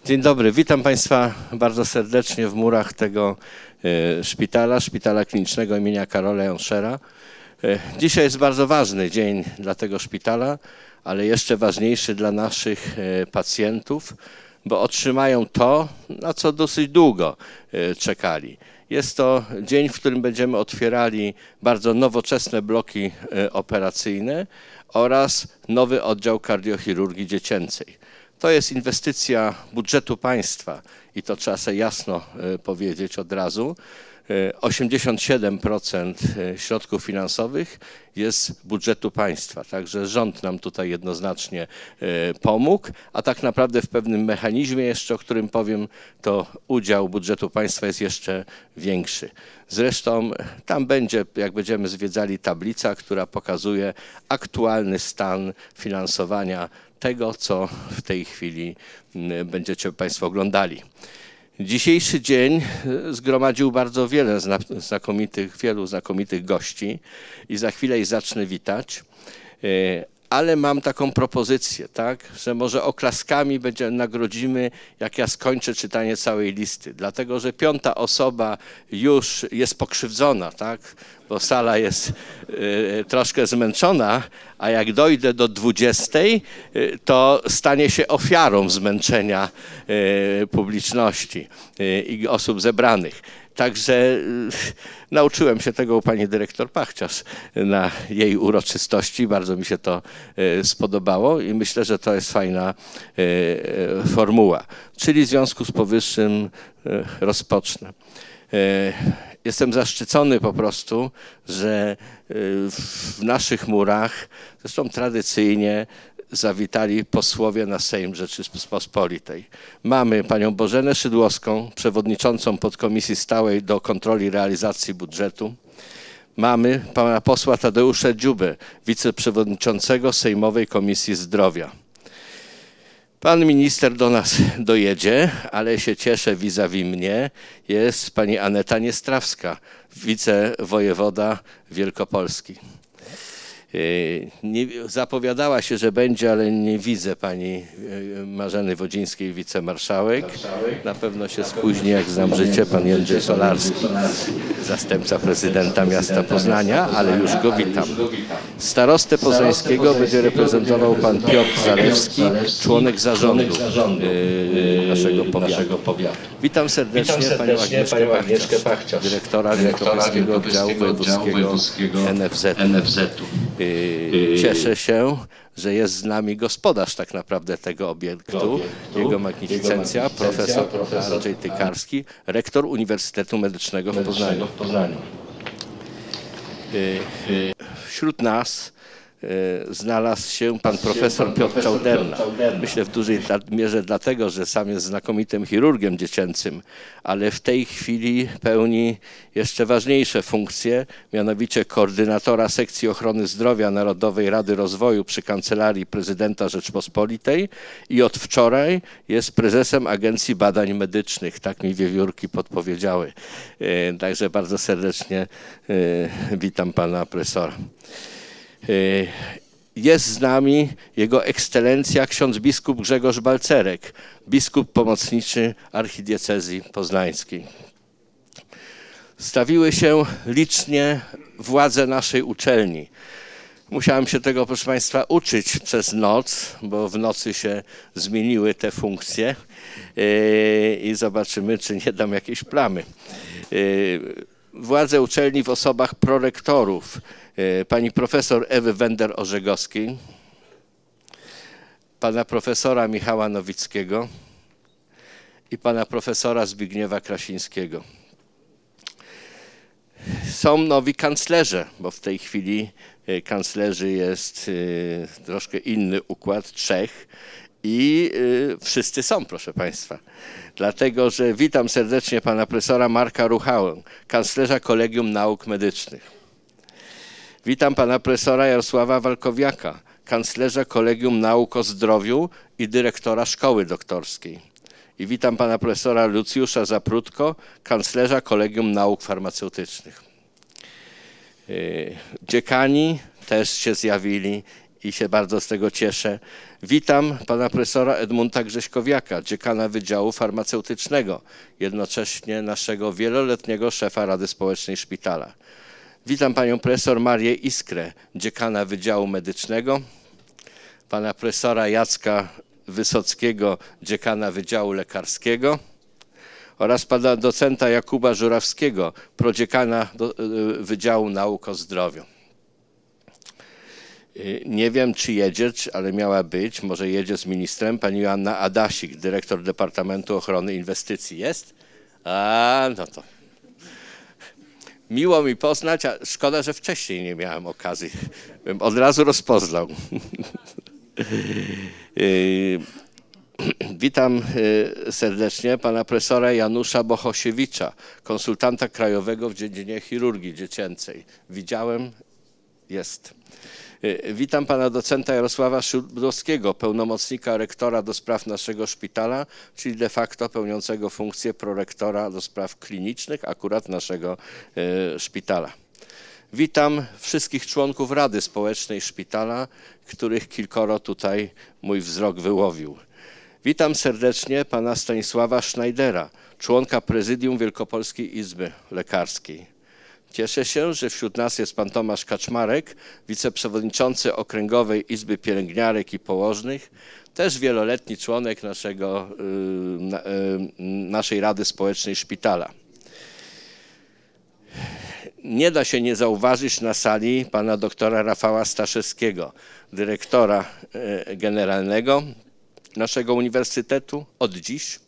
Dzień dobry, witam Państwa bardzo serdecznie w murach tego szpitala klinicznego imienia Karola Jonszera. Dzisiaj jest bardzo ważny dzień dla tego szpitala, ale jeszcze ważniejszy dla naszych pacjentów, bo otrzymają to, na co dosyć długo czekali. Jest to dzień, w którym będziemy otwierali bardzo nowoczesne bloki operacyjne oraz nowy oddział kardiochirurgii dziecięcej. To jest inwestycja budżetu państwa i to trzeba sobie jasno powiedzieć od razu. 87% środków finansowych jest z budżetu państwa, także rząd nam tutaj jednoznacznie pomógł, a tak naprawdę w pewnym mechanizmie jeszcze, o którym powiem, to udział budżetu państwa jest jeszcze większy. Zresztą tam będzie, jak będziemy zwiedzali, tablica, która pokazuje aktualny stan finansowania tego, co w tej chwili będziecie Państwo oglądali. Dzisiejszy dzień zgromadził bardzo wielu znakomitych gości i za chwilę ich zacznę witać, ale mam taką propozycję, tak, że może oklaskami nagrodzimy, jak ja skończę czytanie całej listy, dlatego że 5. osoba już jest pokrzywdzona, tak, bo sala jest troszkę zmęczona, a jak dojdę do 20, to stanie się ofiarą zmęczenia publiczności i osób zebranych. Także nauczyłem się tego u pani dyrektor Pachciarz na jej uroczystości. Bardzo mi się to spodobało i myślę, że to jest fajna formuła. Czyli w związku z powyższym rozpocznę. Jestem zaszczycony po prostu, że w naszych murach, zresztą tradycyjnie, zawitali posłowie na Sejm Rzeczypospolitej. Mamy panią Bożenę Szydłowską, przewodniczącą podkomisji stałej do kontroli realizacji budżetu. Mamy pana posła Tadeusza Dziubę, wiceprzewodniczącego Sejmowej Komisji Zdrowia. Pan minister do nas dojedzie, ale się cieszę vis-a-vis mnie, jest pani Aneta Niestrawska, wicewojewoda Wielkopolski. Zapowiadała się, że będzie, ale nie widzę pani Marzeny Wodzińskiej, wicemarszałek. Na pewno się spóźni, jak znam życie, pan Jędrzej Solarski, zastępca prezydenta miasta Poznania, ale już go witam. Starostę poznańskiego będzie reprezentował pan Piotr Zalewski, członek zarządu naszego powiatu. Witam serdecznie panią Agnieszkę Pachciarz, dyrektora Wielkopolskiego Oddziału Wojewódzkiego NFZ-u. Cieszę się, że jest z nami gospodarz tak naprawdę tego obiektu, jego magnificencja, profesor Andrzej Tykarski, rektor Uniwersytetu Medycznego w Poznaniu. Wśród nas znalazł się pan profesor Piotr Czauderna. Myślę w dużej mierze dlatego, że sam jest znakomitym chirurgiem dziecięcym, ale w tej chwili pełni jeszcze ważniejsze funkcje, mianowicie koordynatora sekcji ochrony zdrowia Narodowej Rady Rozwoju przy Kancelarii Prezydenta Rzeczpospolitej i od wczoraj jest prezesem Agencji Badań Medycznych, tak mi wiewiórki podpowiedziały. Także bardzo serdecznie witam pana profesora. Jest z nami jego ekscelencja ksiądz biskup Grzegorz Balcerek, biskup pomocniczy archidiecezji poznańskiej. Stawiły się licznie władze naszej uczelni. Musiałem się tego, proszę państwa, uczyć przez noc, bo w nocy się zmieniły te funkcje i zobaczymy, czy nie dam jakiejś plamy. Władze uczelni w osobach prorektorów, pani profesor Ewy Wender-Orzegowskiej, pana profesora Michała Nowickiego i pana profesora Zbigniewa Krasińskiego. Są nowi kanclerze, bo w tej chwili kanclerzy jest troszkę inny układ, 3 i wszyscy są, proszę państwa. Dlatego, że witam serdecznie pana profesora Marka Ruchałę, kanclerza Kolegium Nauk Medycznych. Witam pana profesora Jarosława Walkowiaka, kanclerza Kolegium Nauk o Zdrowiu i dyrektora Szkoły Doktorskiej. I witam pana profesora Lucjusza Zaprutko, kanclerza Kolegium Nauk Farmaceutycznych. Dziekani też się zjawili i się bardzo z tego cieszę. Witam pana profesora Edmunda Grześkowiaka, dziekana Wydziału Farmaceutycznego, jednocześnie naszego wieloletniego szefa Rady Społecznej Szpitala. Witam panią profesor Marię Iskrę, dziekana Wydziału Medycznego, pana profesora Jacka Wysockiego, dziekana Wydziału Lekarskiego oraz pana docenta Jakuba Żurawskiego, prodziekana Wydziału Nauk o Zdrowiu. Nie wiem, czy jedzie, ale miała być, może jedzie z ministrem, pani Joanna Adasik, dyrektor Departamentu Ochrony Inwestycji. Jest? A, no to miło mi poznać, a szkoda, że wcześniej nie miałem okazji. Bym od razu rozpoznał. Witam serdecznie pana profesora Janusza Bohosiewicza, konsultanta krajowego w dziedzinie chirurgii dziecięcej. Widziałem? Jest. Witam pana docenta Jarosława Szydłowskiego, pełnomocnika rektora do spraw naszego szpitala, czyli de facto pełniącego funkcję prorektora do spraw klinicznych akurat naszego szpitala. Witam wszystkich członków Rady Społecznej Szpitala, których kilkoro tutaj mój wzrok wyłowił. Witam serdecznie pana Stanisława Schneidera, członka prezydium Wielkopolskiej Izby Lekarskiej. Cieszę się, że wśród nas jest pan Tomasz Kaczmarek, wiceprzewodniczący Okręgowej Izby Pielęgniarek i Położnych, też wieloletni członek naszej Rady Społecznej Szpitala. Nie da się nie zauważyć na sali pana doktora Rafała Staszewskiego, dyrektora generalnego naszego uniwersytetu od dziś.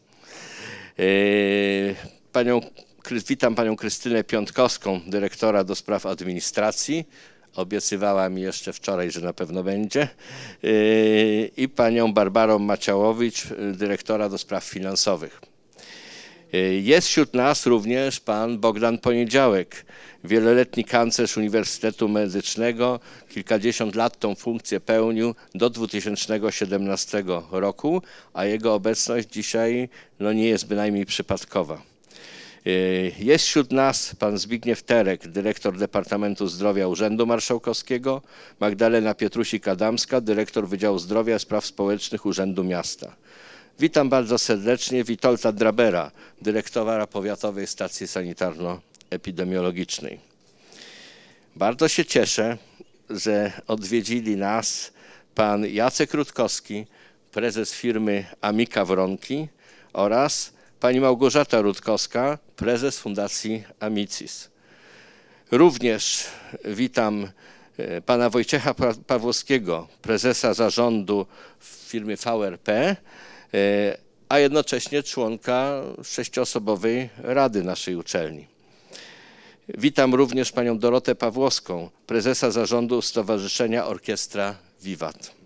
Witam panią Krystynę Piątkowską, dyrektora do spraw administracji. Obiecywała mi jeszcze wczoraj, że na pewno będzie. I panią Barbarą Maciałowicz, dyrektora do spraw finansowych. Jest wśród nas również pan Bogdan Poniedziałek, wieloletni kanclerz Uniwersytetu Medycznego. Kilkadziesiąt lat tą funkcję pełnił do 2017 roku, a jego obecność dzisiaj nie jest bynajmniej przypadkowa. Jest wśród nas pan Zbigniew Terek, dyrektor Departamentu Zdrowia Urzędu Marszałkowskiego, Magdalena Piętrusik-Adamska, dyrektor Wydziału Zdrowia i Spraw Społecznych Urzędu Miasta. Witam bardzo serdecznie Witolda Drabera, dyrektora Powiatowej Stacji Sanitarno-Epidemiologicznej. Bardzo się cieszę, że odwiedzili nas pan Jacek Rutkowski, prezes firmy Amika Wronki oraz pani Małgorzata Rutkowska, prezes Fundacji Amicis. Również witam pana Wojciecha Pawłowskiego, prezesa zarządu w firmie VRP, a jednocześnie członka 6-osobowej rady naszej uczelni. Witam również panią Dorotę Pawłowską, prezesa zarządu Stowarzyszenia Orkiestra Wiwat.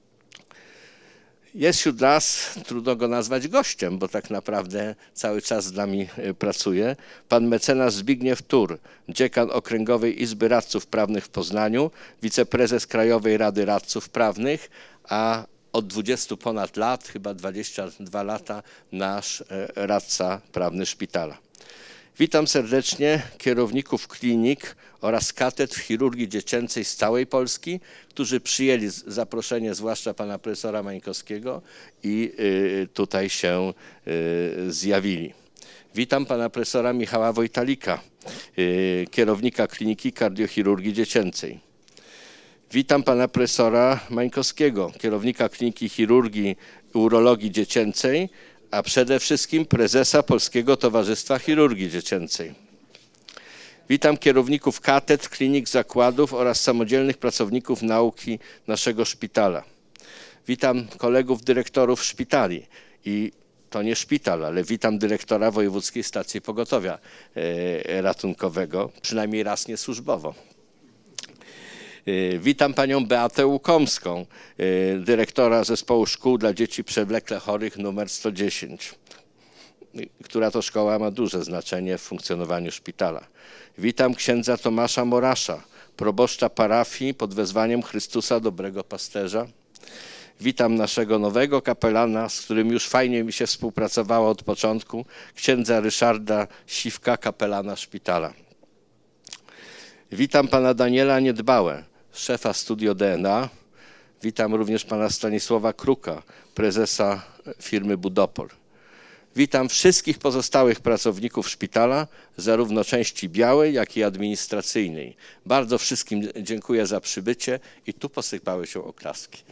Jest wśród nas, trudno go nazwać gościem, bo tak naprawdę cały czas z nami pracuje, pan mecenas Zbigniew Tur, dziekan Okręgowej Izby Radców Prawnych w Poznaniu, wiceprezes Krajowej Rady Radców Prawnych, a od 20 ponad lat, chyba 22 lata, nasz radca prawny szpitala. Witam serdecznie kierowników klinik oraz katedr chirurgii dziecięcej z całej Polski, którzy przyjęli zaproszenie, zwłaszcza pana profesora Mańkowskiego i tutaj się zjawili. Witam pana profesora Michała Wojtalika, kierownika Kliniki Kardiochirurgii Dziecięcej. Witam pana profesora Mańkowskiego, kierownika Kliniki Chirurgii i Urologii Dziecięcej, a przede wszystkim prezesa Polskiego Towarzystwa Chirurgii Dziecięcej. Witam kierowników katedr, klinik, zakładów oraz samodzielnych pracowników nauki naszego szpitala. Witam kolegów dyrektorów szpitali i to nie szpital, ale witam dyrektora Wojewódzkiej Stacji Pogotowia Ratunkowego, przynajmniej raz nie służbowo. Witam panią Beatę Łukomską, dyrektora Zespołu Szkół dla Dzieci Przewlekle Chorych nr 110, która to szkoła ma duże znaczenie w funkcjonowaniu szpitala. Witam księdza Tomasza Morasza, proboszcza parafii pod wezwaniem Chrystusa Dobrego Pasterza. Witam naszego nowego kapelana, z którym już fajnie mi się współpracowało od początku, księdza Ryszarda Siwka, kapelana szpitala. Witam pana Daniela Niedbałę, szefa Studio DNA, Witam również pana Stanisława Kruka, prezesa firmy Budopol. Witam wszystkich pozostałych pracowników szpitala, zarówno części białej, jak i administracyjnej. Bardzo wszystkim dziękuję za przybycie i tu posypały się oklaski.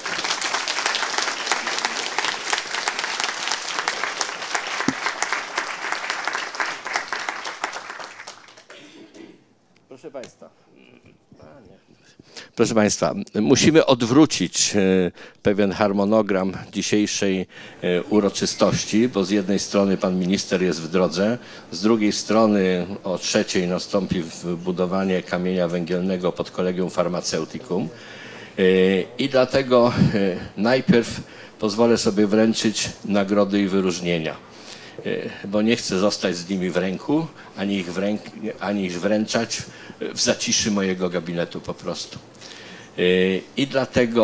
Proszę Państwa, musimy odwrócić pewien harmonogram dzisiejszej uroczystości, bo z jednej strony pan minister jest w drodze, z drugiej strony o 3:00 nastąpi budowanie kamienia węgielnego pod Collegium Pharmaceuticum i dlatego najpierw pozwolę sobie wręczyć nagrody i wyróżnienia, bo nie chcę zostać z nimi w ręku, ani ich wręczać w zaciszy mojego gabinetu po prostu. I dlatego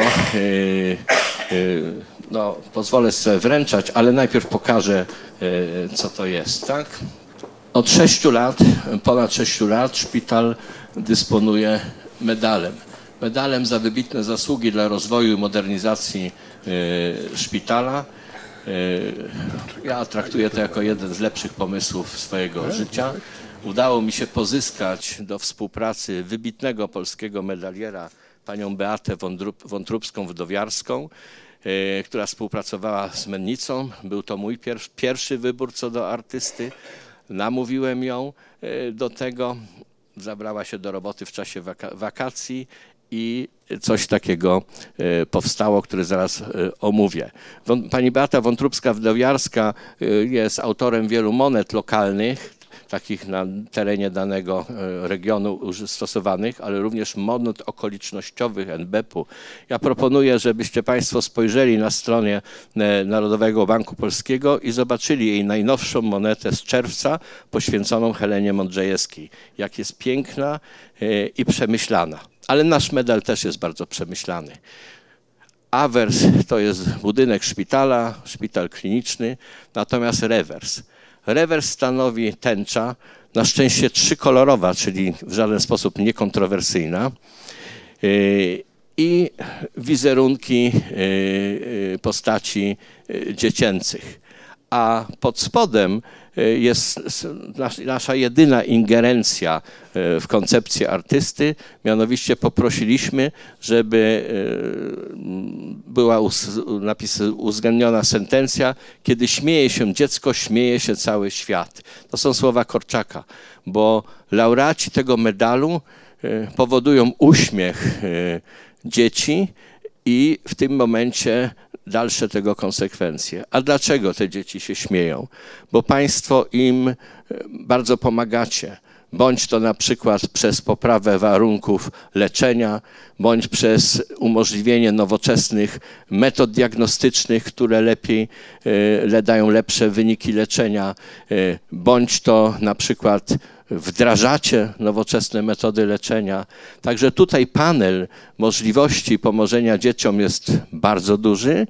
no, pozwolę sobie wręczać, ale najpierw pokażę, co to jest. Tak? Od 6 lat, ponad 6 lat szpital dysponuje medalem. Medalem za wybitne zasługi dla rozwoju i modernizacji szpitala. Ja traktuję to jako jeden z lepszych pomysłów swojego życia. Udało mi się pozyskać do współpracy wybitnego polskiego medaliera, panią Beatę Wątróbską-Wdowiarską, która współpracowała z Mennicą. Był to mój pierwszy wybór co do artysty. Namówiłem ją do tego. Zabrała się do roboty w czasie wakacji i coś takiego powstało, które zaraz omówię. Pani Beata Wątróbska-Wdowiarska jest autorem wielu monet lokalnych, takich na terenie danego regionu stosowanych, ale również monet okolicznościowych NBP-u. Ja proponuję, żebyście Państwo spojrzeli na stronie Narodowego Banku Polskiego i zobaczyli jej najnowszą monetę z czerwca poświęconą Helenie Modrzejewskiej. Jak jest piękna i przemyślana. Ale nasz medal też jest bardzo przemyślany. Awers to jest budynek szpitala, szpital kliniczny, natomiast rewers. Rewers stanowi tęcza, na szczęście trzykolorowa, czyli w żaden sposób niekontrowersyjna i wizerunki postaci dziecięcych. A pod spodem jest nasza jedyna ingerencja w koncepcję artysty, mianowicie poprosiliśmy, żeby była uwzględniona sentencja: kiedy śmieje się dziecko, śmieje się cały świat. To są słowa Korczaka, bo laureaci tego medalu powodują uśmiech dzieci i w tym momencie dalsze tego konsekwencje. A dlaczego te dzieci się śmieją? Bo Państwo im bardzo pomagacie. Bądź to na przykład przez poprawę warunków leczenia, bądź przez umożliwienie nowoczesnych metod diagnostycznych, które dają lepsze wyniki leczenia, bądź to na przykład wdrażacie nowoczesne metody leczenia. Także tutaj panel możliwości pomożenia dzieciom jest bardzo duży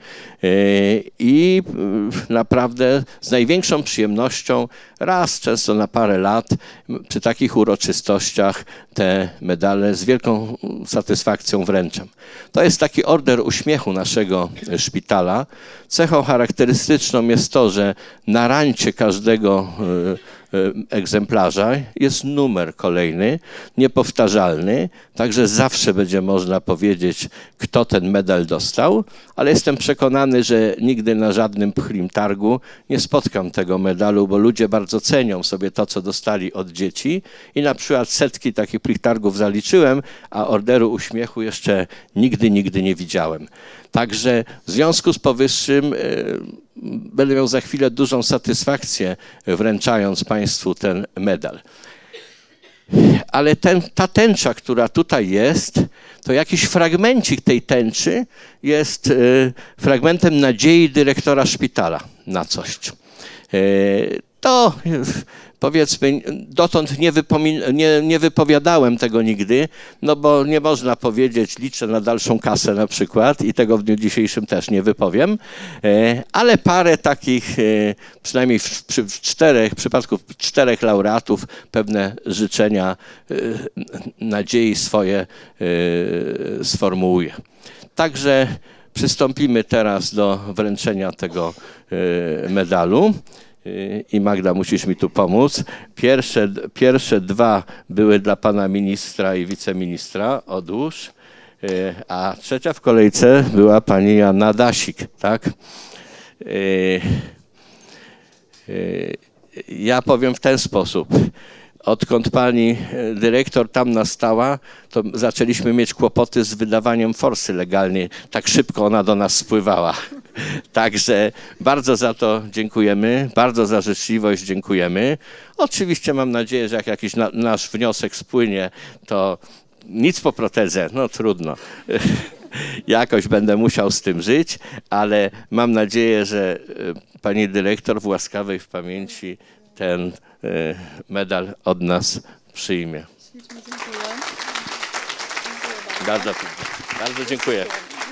i naprawdę z największą przyjemnością raz, często na parę lat przy takich uroczystościach te medale z wielką satysfakcją wręczam. To jest taki order uśmiechu naszego szpitala. Cechą charakterystyczną jest to, że na rancie każdego egzemplarza jest numer kolejny, niepowtarzalny, także zawsze będzie można powiedzieć, kto ten medal dostał, ale jestem przekonany, że nigdy na żadnym pchlim targu nie spotkam tego medalu, bo ludzie bardzo cenią sobie to, co dostali od dzieci i na przykład setki takich pchlim targów zaliczyłem, a orderu uśmiechu jeszcze nigdy nie widziałem. Także w związku z powyższym będę miał za chwilę dużą satysfakcję, wręczając Państwu ten medal. Ale ta tęcza, która tutaj jest, to jakiś fragmencik tej tęczy jest fragmentem nadziei dyrektora szpitala na coś. To powiedzmy, dotąd nie wypowiadałem tego nigdy, no bo nie można powiedzieć, liczę na dalszą kasę na przykład i tego w dniu dzisiejszym też nie wypowiem, ale parę takich, przynajmniej w przypadku 4 laureatów, pewne życzenia, nadziei swoje sformułuję. Także przystąpimy teraz do wręczenia tego medalu. I Magda, musisz mi tu pomóc. Pierwsze 2 były dla pana ministra i wiceministra, odłóż, a trzecia w kolejce była pani Joanna Dasik, tak? Ja powiem w ten sposób. Odkąd pani dyrektor tam nastała, to zaczęliśmy mieć kłopoty z wydawaniem forsy legalnej. Tak szybko ona do nas spływała. Także bardzo za to dziękujemy, bardzo za życzliwość dziękujemy. Oczywiście mam nadzieję, że jak jakiś nasz wniosek spłynie, to nic po protezę, no trudno. Jakoś będę musiał z tym żyć, ale mam nadzieję, że pani dyrektor w łaskawej w pamięci ten medal od nas przyjmie. Ślicznie dziękuję. Bardzo dziękuję.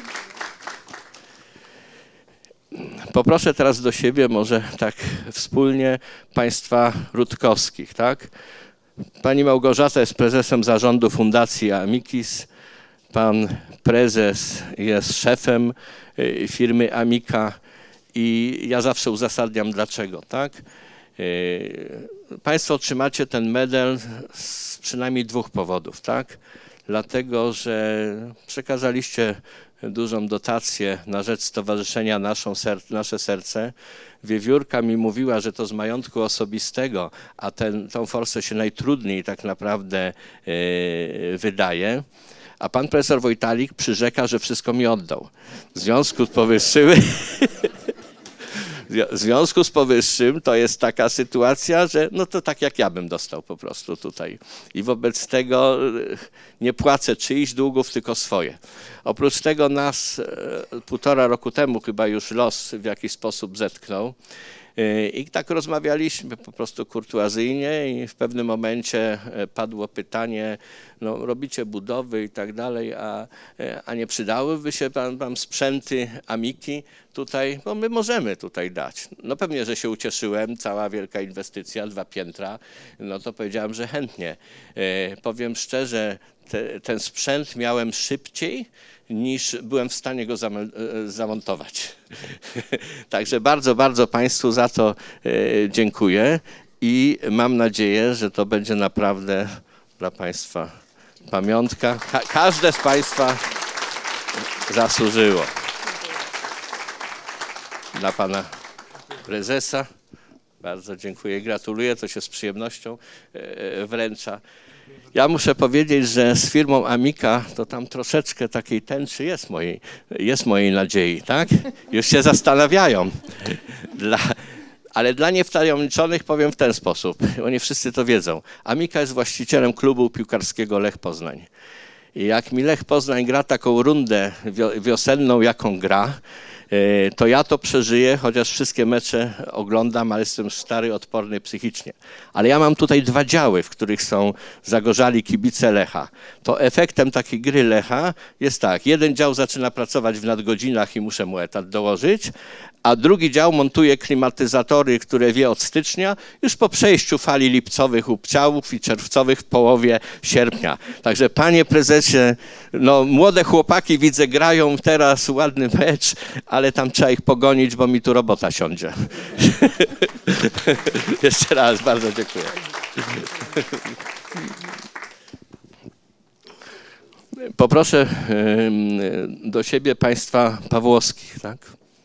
Poproszę teraz do siebie może tak wspólnie państwa Rutkowskich, tak? Pani Małgorzata jest prezesem zarządu Fundacji Amicus. Pan prezes jest szefem firmy Amica i ja zawsze uzasadniam dlaczego, tak? Państwo otrzymacie ten medal z przynajmniej 2 powodów, tak? Dlatego, że przekazaliście dużą dotację na rzecz Stowarzyszenia Nasze Serce. Wiewiórka mi mówiła, że to z majątku osobistego, a tą forsę się najtrudniej tak naprawdę wydaje. A pan profesor Wojtalik przyrzeka, że wszystko mi oddał. W związku z powyższym to jest taka sytuacja, że no to tak jak ja bym dostał po prostu tutaj. I wobec tego nie płacę czyichś długów, tylko swoje. Oprócz tego nas 1,5 roku temu chyba już los w jakiś sposób zetknął. I tak rozmawialiśmy po prostu kurtuazyjnie i w pewnym momencie padło pytanie, no robicie budowy i tak dalej, a nie przydałyby się wam sprzęty Amiki tutaj, bo my możemy tutaj dać. No pewnie, że się ucieszyłem, cała wielka inwestycja, 2 piętra, no to powiedziałem, że chętnie. Powiem szczerze, ten sprzęt miałem szybciej niż byłem w stanie go zamontować. Także bardzo, bardzo państwu za to dziękuję i mam nadzieję, że to będzie naprawdę dla państwa pamiątka. Każde z państwa zasłużyło. Dla pana prezesa bardzo dziękuję i gratuluję, to się z przyjemnością wręcza. Ja muszę powiedzieć, że z firmą Amica to tam troszeczkę takiej tęczy jest mojej nadziei, tak? Już się zastanawiają. Ale dla niewtajemniczonych powiem w ten sposób, bo nie wszyscy to wiedzą. Amica jest właścicielem klubu piłkarskiego Lech Poznań. I jak mi Lech Poznań gra taką rundę wiosenną, jaką gra, to ja to przeżyję, chociaż wszystkie mecze oglądam, ale jestem stary, odporny psychicznie. Ale ja mam tutaj 2 działy, w których są zagorzali kibice Lecha. To efektem takiej gry Lecha jest tak, jeden dział zaczyna pracować w nadgodzinach i muszę mu etat dołożyć, a drugi dział montuje klimatyzatory, które wie od stycznia, już po przejściu fali lipcowych upciałów i czerwcowych w połowie sierpnia. Także panie prezesie, no młode chłopaki widzę grają teraz ładny mecz, ale tam trzeba ich pogonić, bo mi tu robota siądzie. Jeszcze raz bardzo dziękuję. Poproszę do siebie państwa Pawłowskich, tak?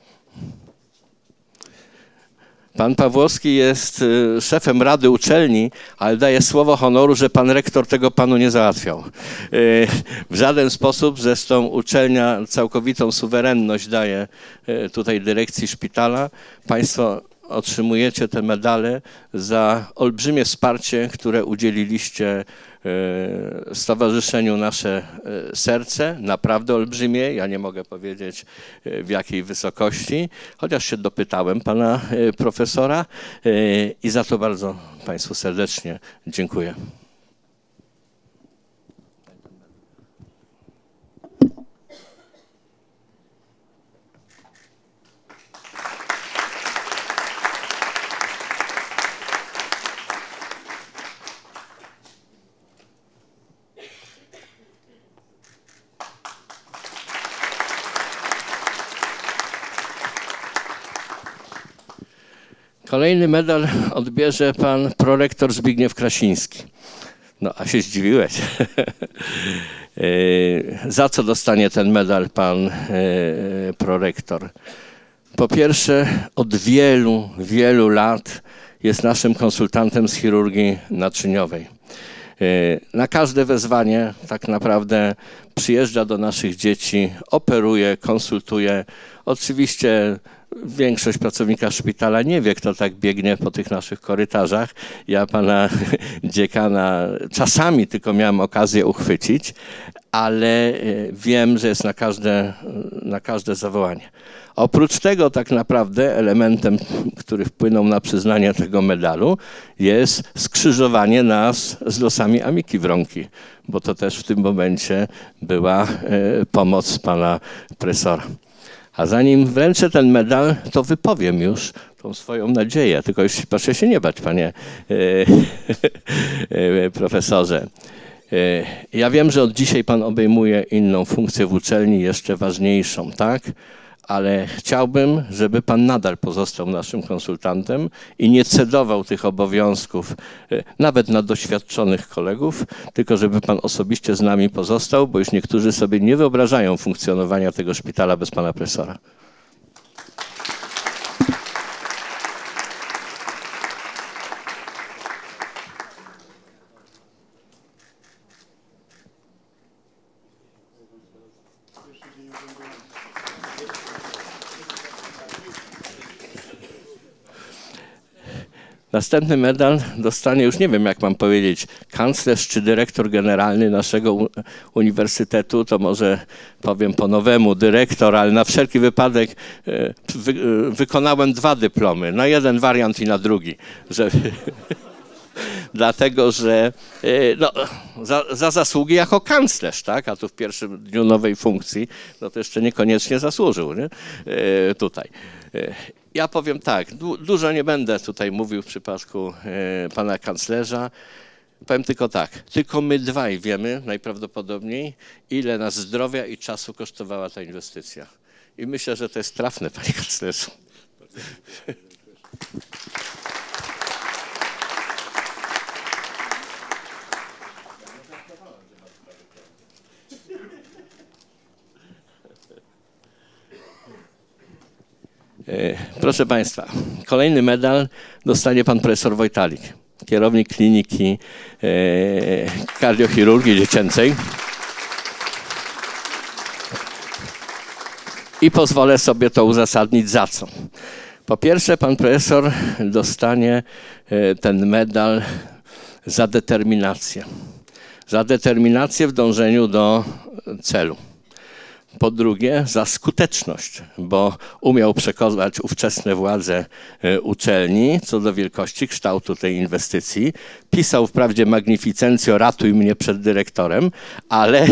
Pan Pawłowski jest szefem Rady Uczelni, ale daje słowo honoru, że pan rektor tego panu nie załatwiał. W żaden sposób, zresztą uczelnia całkowitą suwerenność daje tutaj dyrekcji szpitala. Państwo otrzymujecie te medale za olbrzymie wsparcie, które udzieliliście Stowarzyszeniu Nasze Serce, naprawdę olbrzymie, ja nie mogę powiedzieć w jakiej wysokości, chociaż się dopytałem pana profesora i za to bardzo Państwu serdecznie dziękuję. Kolejny medal odbierze pan prorektor Zbigniew Krasiński. No, a się zdziwiłeś. Za co dostanie ten medal pan prorektor? Po pierwsze, od wielu, wielu lat jest naszym konsultantem z chirurgii naczyniowej. Na każde wezwanie tak naprawdę przyjeżdża do naszych dzieci, operuje, konsultuje. Oczywiście większość pracownika szpitala nie wie, kto tak biegnie po tych naszych korytarzach. Ja pana dziekana czasami tylko miałem okazję uchwycić, ale wiem, że jest na każde zawołanie. Oprócz tego tak naprawdę elementem, który wpłynął na przyznanie tego medalu, jest skrzyżowanie nas z losami Amiki Wronki, bo to też w tym momencie była pomoc pana profesora. A zanim wręczę ten medal, to wypowiem już tą swoją nadzieję. Tylko już proszę się nie bać, panie profesorze. Ja wiem, że od dzisiaj pan obejmuje inną funkcję w uczelni, jeszcze ważniejszą, tak? Ale chciałbym, żeby pan nadal pozostał naszym konsultantem i nie cedował tych obowiązków nawet na doświadczonych kolegów, tylko żeby pan osobiście z nami pozostał, bo już niektórzy sobie nie wyobrażają funkcjonowania tego szpitala bez pana profesora. Następny medal dostanie, już nie wiem jak mam powiedzieć, kanclerz czy dyrektor generalny naszego uniwersytetu, to może powiem po nowemu dyrektor, ale na wszelki wypadek wykonałem 2 dyplomy, na jeden wariant i na drugi, dlatego że no, za zasługi jako kanclerz, tak? A tu w pierwszym dniu nowej funkcji, no to jeszcze niekoniecznie zasłużył, nie? Tutaj. Ja powiem tak, dużo nie będę tutaj mówił w przypadku pana kanclerza. Powiem tylko tak, tylko my dwaj wiemy najprawdopodobniej, ile nas zdrowia i czasu kosztowała ta inwestycja. I myślę, że to jest trafne, panie kanclerzu. Proszę państwa, kolejny medal dostanie pan profesor Wojtalik, kierownik kliniki kardiochirurgii dziecięcej. I pozwolę sobie to uzasadnić za co. Po pierwsze, pan profesor dostanie ten medal za determinację. Za determinację w dążeniu do celu. Po drugie, za skuteczność, bo umiał przekonać ówczesne władze uczelni co do wielkości kształtu tej inwestycji. Pisał wprawdzie magnificencjo, ratuj mnie przed dyrektorem, ale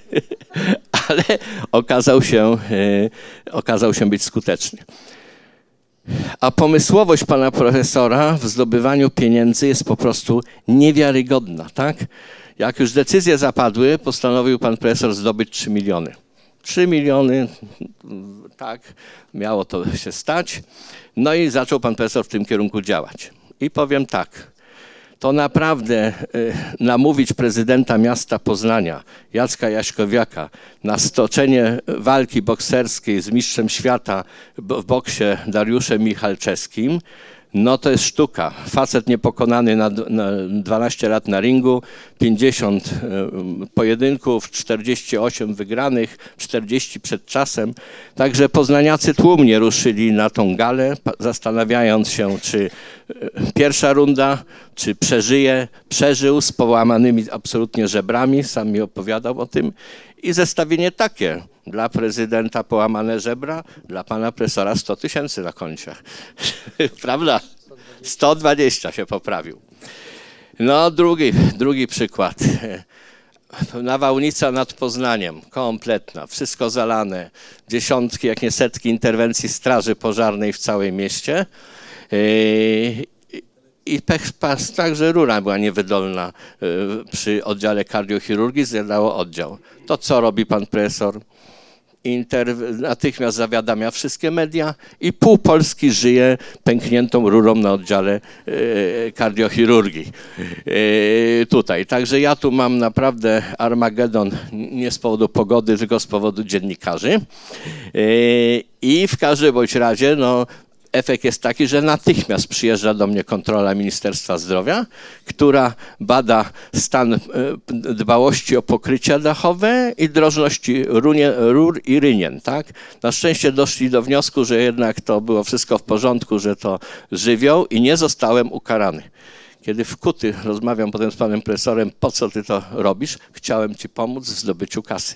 okazał się być skuteczny. A pomysłowość pana profesora w zdobywaniu pieniędzy jest po prostu niewiarygodna, tak? Jak już decyzje zapadły, postanowił pan profesor zdobyć 3 miliony. 3 miliony, tak, miało to się stać. No i zaczął pan profesor w tym kierunku działać. I powiem tak, to naprawdę namówić prezydenta miasta Poznania, Jacka Jaśkowiaka, na stoczenie walki bokserskiej z mistrzem świata w boksie Dariuszem Michalczewskim, No to jest sztuka. Facet niepokonany na 12 lat na ringu, 50 pojedynków, 48 wygranych, 40 przed czasem. Także poznaniacy tłumnie ruszyli na tą galę, zastanawiając się, czy pierwsza runda, czy przeżyje. Przeżył z połamanymi absolutnie żebrami, sam mi opowiadał o tym. I zestawienie takie. Dla prezydenta połamane żebra, dla pana profesora 100 000 na koncie. Prawda? 120 się poprawił. No drugi przykład. Nawałnica nad Poznaniem, kompletna, wszystko zalane. Dziesiątki, jak nie setki interwencji straży pożarnej w całym mieście. I także rura była niewydolna przy oddziale kardiochirurgii, zjadało oddział. To co robi pan profesor? Natychmiast zawiadamia wszystkie media i pół Polski żyje pękniętą rurą na oddziale kardiochirurgii. Tutaj. Także ja tu mam naprawdę Armagedon nie z powodu pogody, tylko z powodu dziennikarzy. I w każdym bądź razie, no, efekt jest taki, że natychmiast przyjeżdża do mnie kontrola Ministerstwa Zdrowia, która bada stan dbałości o pokrycia dachowe i drożności rur i rynien. Tak? Na szczęście doszli do wniosku, że jednak to było wszystko w porządku, że to żywioł i nie zostałem ukarany. Kiedy wkuty rozmawiam potem z panem profesorem, po co ty to robisz? Chciałem ci pomóc w zdobyciu kasy.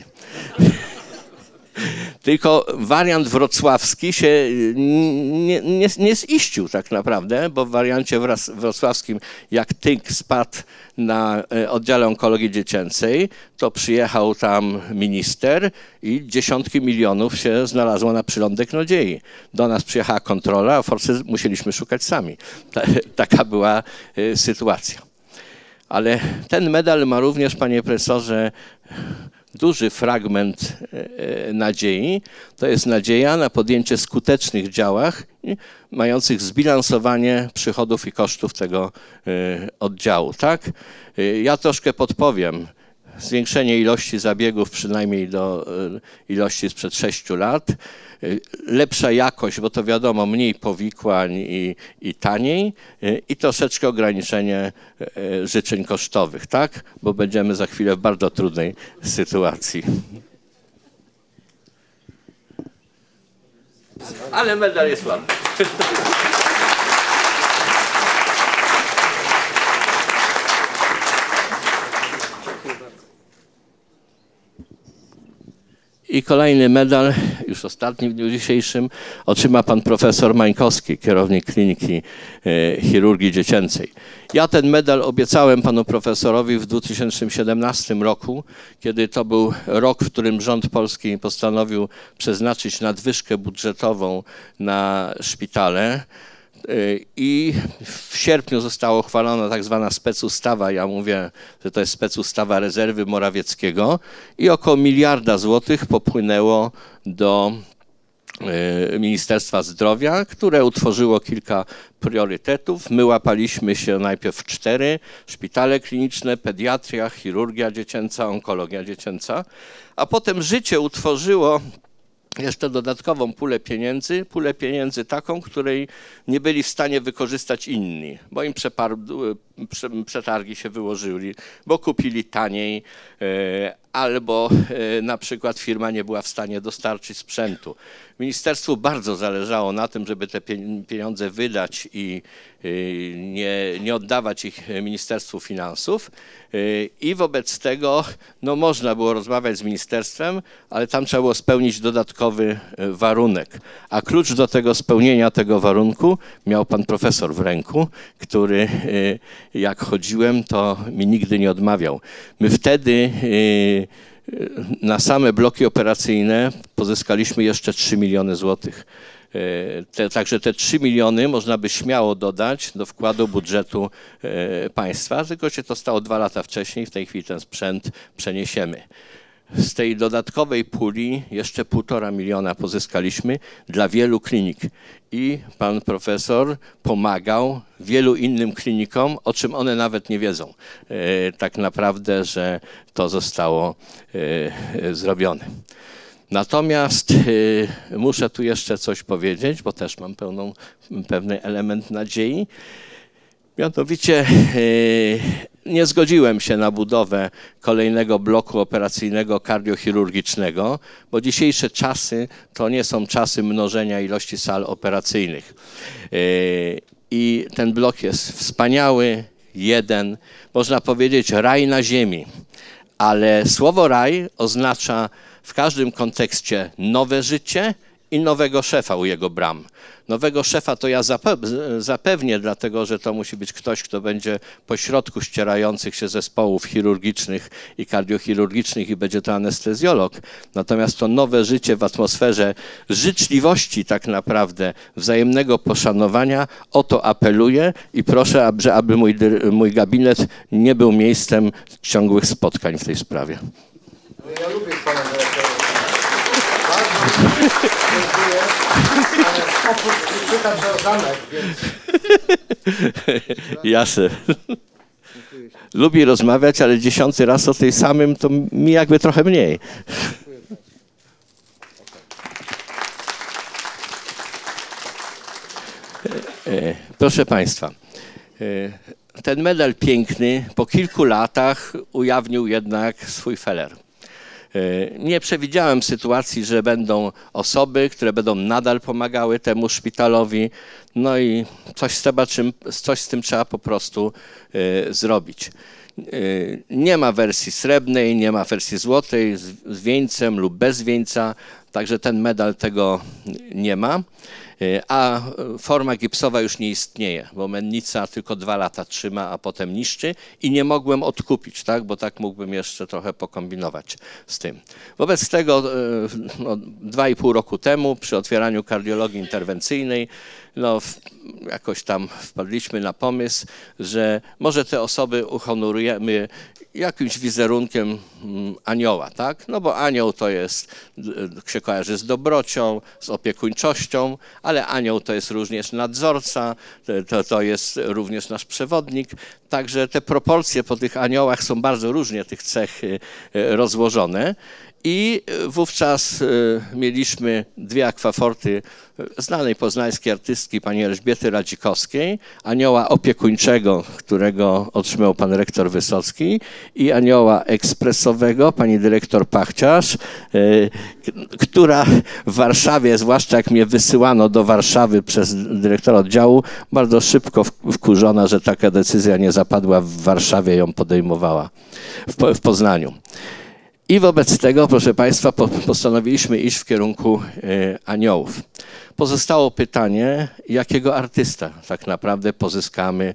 Tylko wariant wrocławski się nie ziścił tak naprawdę, bo w wariancie wrocławskim jak tynk spadł na oddziale onkologii dziecięcej, to przyjechał tam minister i dziesiątki milionów się znalazło na przylądek nadziei. Do nas przyjechała kontrola, a forsy musieliśmy szukać sami. Taka była sytuacja. Ale ten medal ma również, panie profesorze, duży fragment nadziei. To jest nadzieja na podjęcie skutecznych działań mających zbilansowanie przychodów i kosztów tego oddziału. Tak? Ja troszkę podpowiem. Zwiększenie ilości zabiegów przynajmniej do ilości sprzed 6 lat. Lepsza jakość, bo to wiadomo, mniej powikłań i taniej i troszeczkę ograniczenie życzeń kosztowych, tak? Bo będziemy za chwilę w bardzo trudnej sytuacji. Ale medal jest ładny. I kolejny medal, już ostatni w dniu dzisiejszym, otrzyma pan profesor Mańkowski, kierownik Kliniki Chirurgii Dziecięcej. Ja ten medal obiecałem panu profesorowi w 2017 roku, kiedy to był rok, w którym rząd polski postanowił przeznaczyć nadwyżkę budżetową na szpitale. I w sierpniu została uchwalona tak zwana specustawa, ja mówię, że to jest specustawa rezerwy Morawieckiego i około 1 miliarda złotych popłynęło do Ministerstwa Zdrowia, które utworzyło kilka priorytetów. My łapaliśmy się najpierw w 4: szpitale kliniczne, pediatria, chirurgia dziecięca, onkologia dziecięca, a potem życie utworzyło jeszcze dodatkową pulę pieniędzy taką, której nie byli w stanie wykorzystać inni, bo im przetargi się wyłożyli, bo kupili taniej, albo na przykład firma nie była w stanie dostarczyć sprzętu. Ministerstwu bardzo zależało na tym, żeby te pieniądze wydać i nie oddawać ich Ministerstwu Finansów i wobec tego no, można było rozmawiać z ministerstwem, ale tam trzeba było spełnić dodatkowy warunek. A klucz do tego spełnienia tego warunku miał pan profesor w ręku, który jak chodziłem, to mi nigdy nie odmawiał. My wtedy na same bloki operacyjne pozyskaliśmy jeszcze 3 miliony złotych. Także te 3 miliony można by śmiało dodać do wkładu budżetu państwa, tylko się to stało 2 lata wcześniej, w tej chwili ten sprzęt przeniesiemy. Z tej dodatkowej puli jeszcze 1,5 miliona pozyskaliśmy dla wielu klinik i pan profesor pomagał wielu innym klinikom, o czym one nawet nie wiedzą tak naprawdę, że to zostało zrobione. Natomiast muszę tu jeszcze coś powiedzieć, bo też mam pewny element nadziei. Mianowicie nie zgodziłem się na budowę kolejnego bloku operacyjnego kardiochirurgicznego, bo dzisiejsze czasy to nie są czasy mnożenia ilości sal operacyjnych. I ten blok jest wspaniały, jeden, można powiedzieć raj na ziemi, ale słowo raj oznacza w każdym kontekście nowe życie i nowego szefa u jego bram. Nowego szefa to ja zapewnię, dlatego że to musi być ktoś, kto będzie pośrodku ścierających się zespołów chirurgicznych i kardiochirurgicznych i będzie to anestezjolog. Natomiast to nowe życie w atmosferze życzliwości tak naprawdę, wzajemnego poszanowania, o to apeluję i proszę, aby mój gabinet nie był miejscem ciągłych spotkań w tej sprawie. No ja lubię pana dyrektora. Bardzo dziękuję, ale oprócz czytam, że zamek, więc... Jasne. Lubi rozmawiać, ale 10. raz o tej samym to mi jakby trochę mniej. Proszę Państwa, ten medal piękny po kilku latach ujawnił jednak swój feler. Nie przewidziałem sytuacji, że będą osoby, które będą nadal pomagały temu szpitalowi, no i coś z tym trzeba po prostu zrobić. Nie ma wersji srebrnej, nie ma wersji złotej, z wieńcem lub bez wieńca, także ten medal tego nie ma. A forma gipsowa już nie istnieje, bo mennica tylko 2 lata trzyma, a potem niszczy i nie mogłem odkupić, tak? Bo tak mógłbym jeszcze trochę pokombinować z tym. Wobec tego 2,5 roku temu przy otwieraniu kardiologii interwencyjnej jakoś tam wpadliśmy na pomysł, że może te osoby uhonorujemy jakimś wizerunkiem anioła, tak? No bo anioł to się kojarzy z dobrocią, z opiekuńczością, ale anioł to jest również nadzorca, to jest również nasz przewodnik, także te proporcje po tych aniołach są bardzo różnie tych cech rozłożone. I wówczas mieliśmy 2 akwaforty znanej poznańskiej artystki pani Elżbiety Radzikowskiej, anioła opiekuńczego, którego otrzymał pan rektor Wysocki, i anioła ekspresowego, pani dyrektor Pachciarz, która w Warszawie, zwłaszcza jak mnie wysyłano do Warszawy przez dyrektora oddziału, bardzo szybko wkurzona, że taka decyzja nie zapadła w Warszawie, ją podejmowała w Poznaniu. I wobec tego, proszę Państwa, postanowiliśmy iść w kierunku aniołów. Pozostało pytanie, jakiego artysta tak naprawdę pozyskamy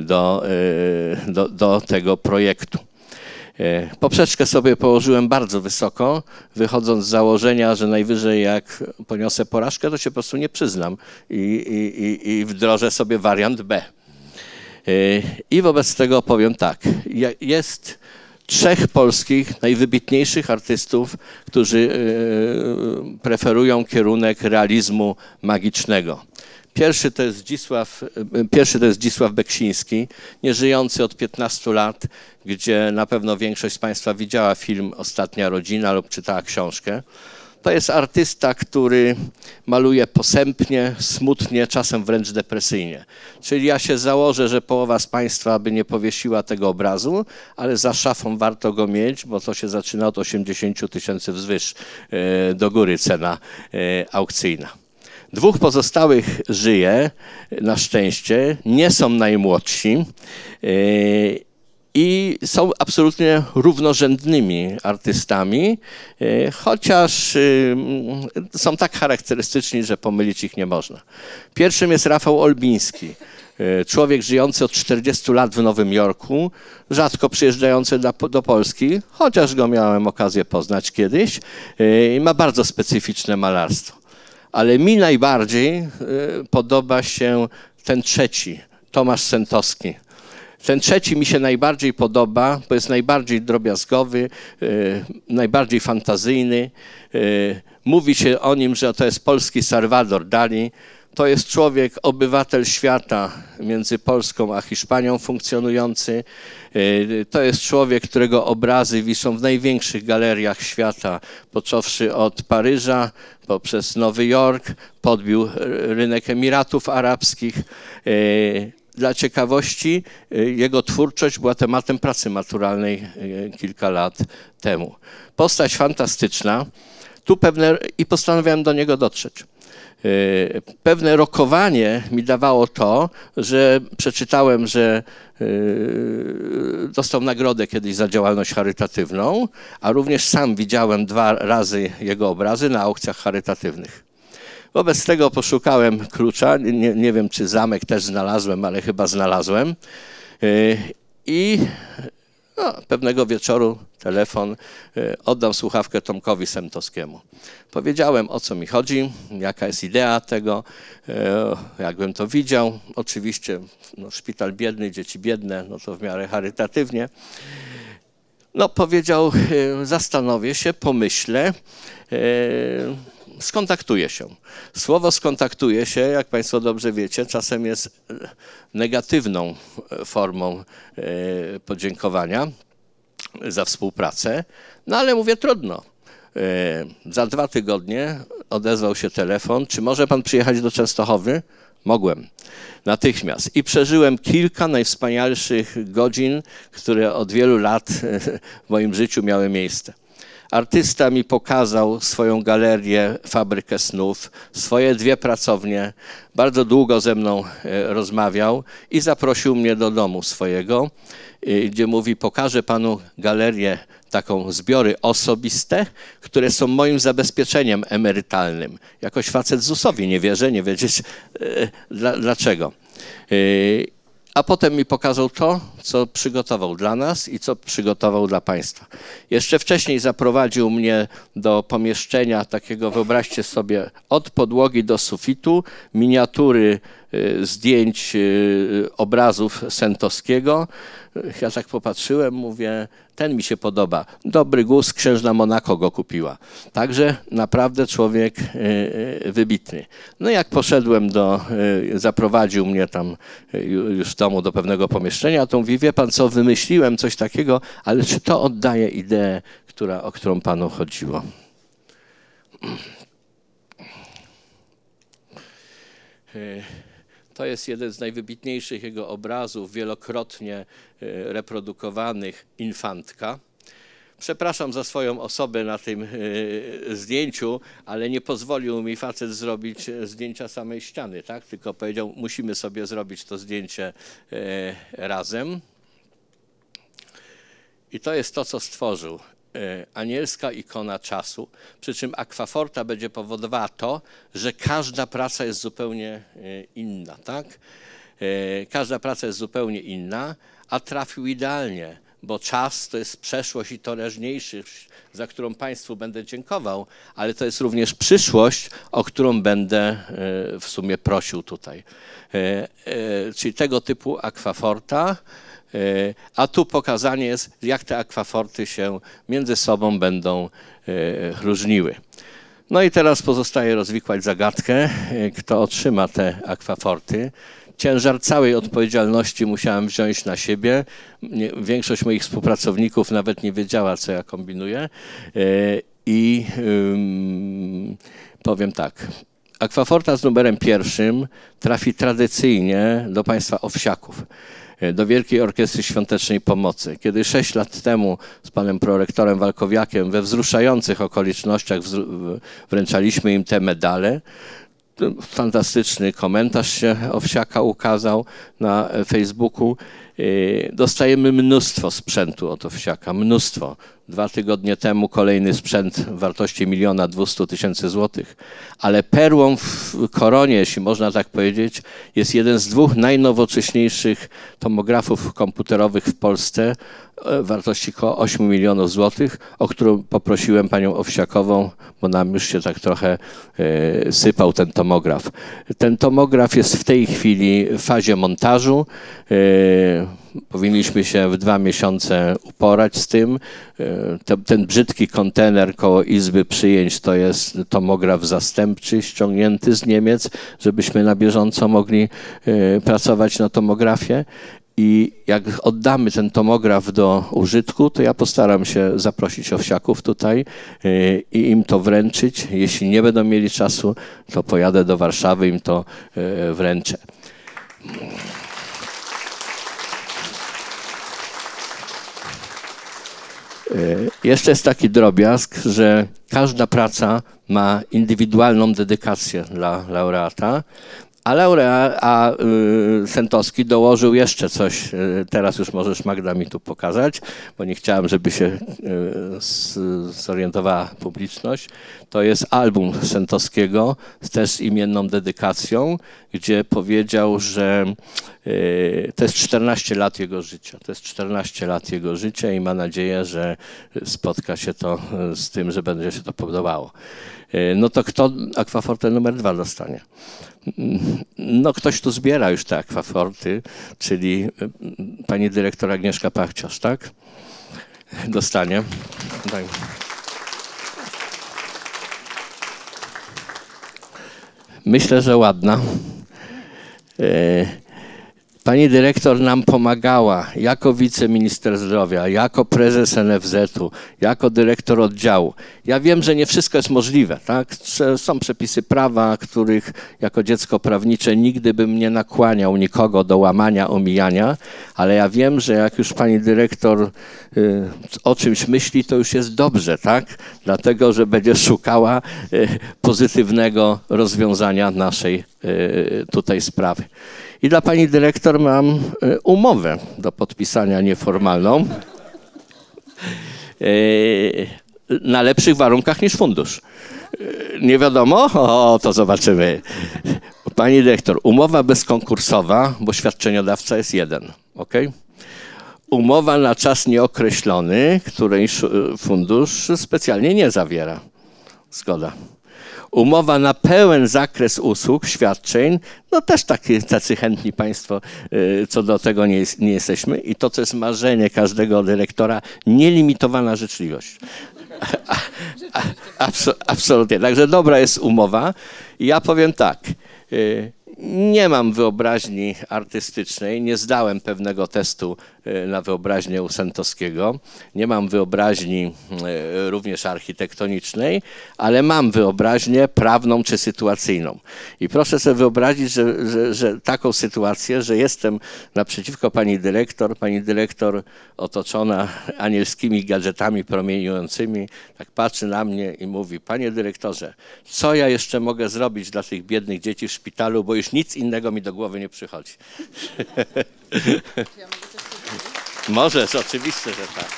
do tego projektu. Poprzeczkę sobie położyłem bardzo wysoko, wychodząc z założenia, że najwyżej jak poniosę porażkę, to się po prostu nie przyznam i wdrożę sobie wariant B. I wobec tego powiem tak, jest 3 polskich najwybitniejszych artystów, którzy preferują kierunek realizmu magicznego. Pierwszy to jest Zdzisław Beksiński, nieżyjący od 15 lat, gdzie na pewno większość z Państwa widziała film Ostatnia rodzina lub czytała książkę. To jest artysta, który maluje posępnie, smutnie, czasem wręcz depresyjnie. Czyli ja się założę, że połowa z Państwa by nie powiesiła tego obrazu, ale za szafą warto go mieć, bo to się zaczyna od 80 000 wzwyż do góry cena aukcyjna. 2 pozostałych żyje, na szczęście, nie są najmłodsi i są absolutnie równorzędnymi artystami, chociaż są tak charakterystyczni, że pomylić ich nie można. Pierwszym jest Rafał Olbiński, człowiek żyjący od 40 lat w Nowym Jorku, rzadko przyjeżdżający do Polski, chociaż go miałem okazję poznać kiedyś, i ma bardzo specyficzne malarstwo. Ale mi najbardziej podoba się ten trzeci, Tomasz Sentowski. Ten trzeci mi się najbardziej podoba, bo jest najbardziej drobiazgowy, najbardziej fantazyjny. Mówi się o nim, że to jest polski Salvador Dali. To jest człowiek, obywatel świata, między Polską a Hiszpanią funkcjonujący. To jest człowiek, którego obrazy wiszą w największych galeriach świata, począwszy od Paryża, poprzez Nowy Jork, podbił rynek Emiratów Arabskich. Dla ciekawości, jego twórczość była tematem pracy maturalnej kilka lat temu. Postać fantastyczna. I postanowiłem do niego dotrzeć. Pewne rokowanie mi dawało to, że przeczytałem, że dostał nagrodę kiedyś za działalność charytatywną, a również sam widziałem 2 razy jego obrazy na aukcjach charytatywnych. Wobec tego poszukałem klucza, nie wiem czy zamek też znalazłem, ale chyba znalazłem i pewnego wieczoru telefon, oddam słuchawkę Tomkowi Sentowskiemu. Powiedziałem, o co mi chodzi, jaka jest idea tego, jakbym to widział. Oczywiście szpital biedny, dzieci biedne, to w miarę charytatywnie. Powiedział, zastanowię się, pomyślę, skontaktuję się. Słowo skontaktuje się, jak Państwo dobrze wiecie, czasem jest negatywną formą podziękowania za współpracę, ale mówię trudno. Za 2 tygodnie odezwał się telefon, czy może pan przyjechać do Częstochowy? Mogłem. Natychmiast. I przeżyłem kilka najwspanialszych godzin, które od wielu lat w moim życiu miały miejsce. Artysta mi pokazał swoją galerię, fabrykę snów, swoje 2 pracownie. Bardzo długo ze mną rozmawiał i zaprosił mnie do domu swojego, gdzie mówi, pokażę panu galerię, taką zbiory osobiste, które są moim zabezpieczeniem emerytalnym. Jakoś facet ZUS-owi nie wierzę, nie wiedzieć dlaczego. A potem mi pokazał to, co przygotował dla nas i co przygotował dla Państwa. Jeszcze wcześniej zaprowadził mnie do pomieszczenia takiego, wyobraźcie sobie, od podłogi do sufitu, miniatury zdjęć, obrazów Sentowskiego. Ja tak popatrzyłem, mówię, ten mi się podoba. Dobry gust, księżna Monako go kupiła. Także naprawdę człowiek wybitny. Jak poszedłem zaprowadził mnie tam już w domu do pewnego pomieszczenia, to mówi, wie pan co, wymyśliłem coś takiego, ale czy to oddaje ideę, o którą panu chodziło? To jest jeden z najwybitniejszych jego obrazów, wielokrotnie reprodukowanych, Infantka. Przepraszam za swoją osobę na tym zdjęciu, ale nie pozwolił mi facet zrobić zdjęcia samej ściany, tak? Tylko powiedział, musimy sobie zrobić to zdjęcie razem. I to jest to, co stworzył. Anielska ikona czasu, przy czym akwaforta będzie powodowała to, że każda praca jest zupełnie inna, tak? Każda praca jest zupełnie inna, a trafił idealnie, bo czas to jest przeszłość i teraźniejszość, za którą Państwu będę dziękował, ale to jest również przyszłość, o którą będę w sumie prosił tutaj. Czyli tego typu akwaforta. A tu pokazanie jest, jak te akwaforty się między sobą będą różniły. I teraz pozostaje rozwikłać zagadkę, kto otrzyma te akwaforty. Ciężar całej odpowiedzialności musiałem wziąć na siebie. Większość moich współpracowników nawet nie wiedziała, co ja kombinuję. I powiem tak. Akwaforta z numerem 1 trafi tradycyjnie do państwa Owsiaków, do Wielkiej Orkiestry Świątecznej Pomocy. Kiedy 6 lat temu z panem prorektorem Walkowiakiem we wzruszających okolicznościach wręczaliśmy im te medale, fantastyczny komentarz się Owsiaka ukazał na Facebooku. Dostajemy mnóstwo sprzętu od Owsiaka, mnóstwo. 2 tygodnie temu kolejny sprzęt w wartości 1 200 000 złotych. Ale perłą w koronie, jeśli można tak powiedzieć, jest jeden z 2 najnowocześniejszych tomografów komputerowych w Polsce w wartości około 8 milionów złotych, o którą poprosiłem panią Owsiakową, bo nam już się tak trochę sypał ten tomograf. Ten tomograf jest w tej chwili w fazie montażu. powinniśmy się w 2 miesiące uporać z tym. Ten brzydki kontener koło Izby Przyjęć to jest tomograf zastępczy ściągnięty z Niemiec, żebyśmy na bieżąco mogli pracować na tomografie. I jak oddamy ten tomograf do użytku, to ja postaram się zaprosić owsiaków tutaj i im to wręczyć. Jeśli nie będą mieli czasu, to pojadę do Warszawy, im to wręczę. Jeszcze jest taki drobiazg, że każda praca ma indywidualną dedykację dla laureata, a Sentowski dołożył jeszcze coś. Teraz już możesz, Magda, mi tu pokazać, bo nie chciałem, żeby się zorientowała publiczność. To jest album Sentowskiego też z imienną dedykacją, gdzie powiedział, że to jest 14 lat jego życia. To jest 14 lat jego życia i ma nadzieję, że spotka się to z tym, że będzie się to podobało. No to kto akwafortę numer 2 dostanie? No ktoś tu zbiera już te akwaforty, czyli pani dyrektor Agnieszka Pachciarz, tak? Dostanie. Tak. Myślę, że ładna. Pani dyrektor nam pomagała jako wiceminister zdrowia, jako prezes NFZ-u, jako dyrektor oddziału. Ja wiem, że nie wszystko jest możliwe, tak? Są przepisy prawa, których jako dziecko prawnicze nigdy bym nie nakłaniał nikogo do łamania, omijania, ale ja wiem, że jak już pani dyrektor o czymś myśli, to już jest dobrze, tak? Dlatego, że będzie szukała pozytywnego rozwiązania naszej tutaj sprawy. I dla pani dyrektor mam umowę do podpisania nieformalną na lepszych warunkach niż fundusz. Nie wiadomo? O, to zobaczymy. Pani dyrektor, umowa bezkonkursowa, bo świadczeniodawca jest jeden, ok? Umowa na czas nieokreślony, której fundusz specjalnie nie zawiera. Zgoda. Umowa na pełen zakres usług, świadczeń, no też tacy chętni państwo co do tego nie jesteśmy. I to, co jest marzenie każdego dyrektora, nielimitowana życzliwość. Absolutnie. Także dobra jest umowa. I ja powiem tak, nie mam wyobraźni artystycznej, nie zdałem pewnego testu na wyobraźnię u Sentowskiego, nie mam wyobraźni również architektonicznej, ale mam wyobraźnię prawną czy sytuacyjną. I proszę sobie wyobrazić, że taką sytuację, że jestem naprzeciwko pani dyrektor otoczona anielskimi gadżetami promieniującymi, tak patrzy na mnie i mówi: panie dyrektorze, co ja jeszcze mogę zrobić dla tych biednych dzieci w szpitalu, bo już nic innego mi do głowy nie przychodzi. Możesz, oczywiście, że tak.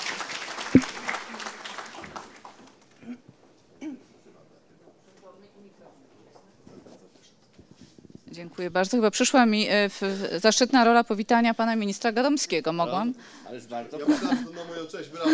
Dziękuję bardzo. Chyba przyszła mi zaszczytna rola powitania pana ministra Gadomskiego. Mogłam? Ale bardzo... Ja pokażę to na moją cześć, brawo.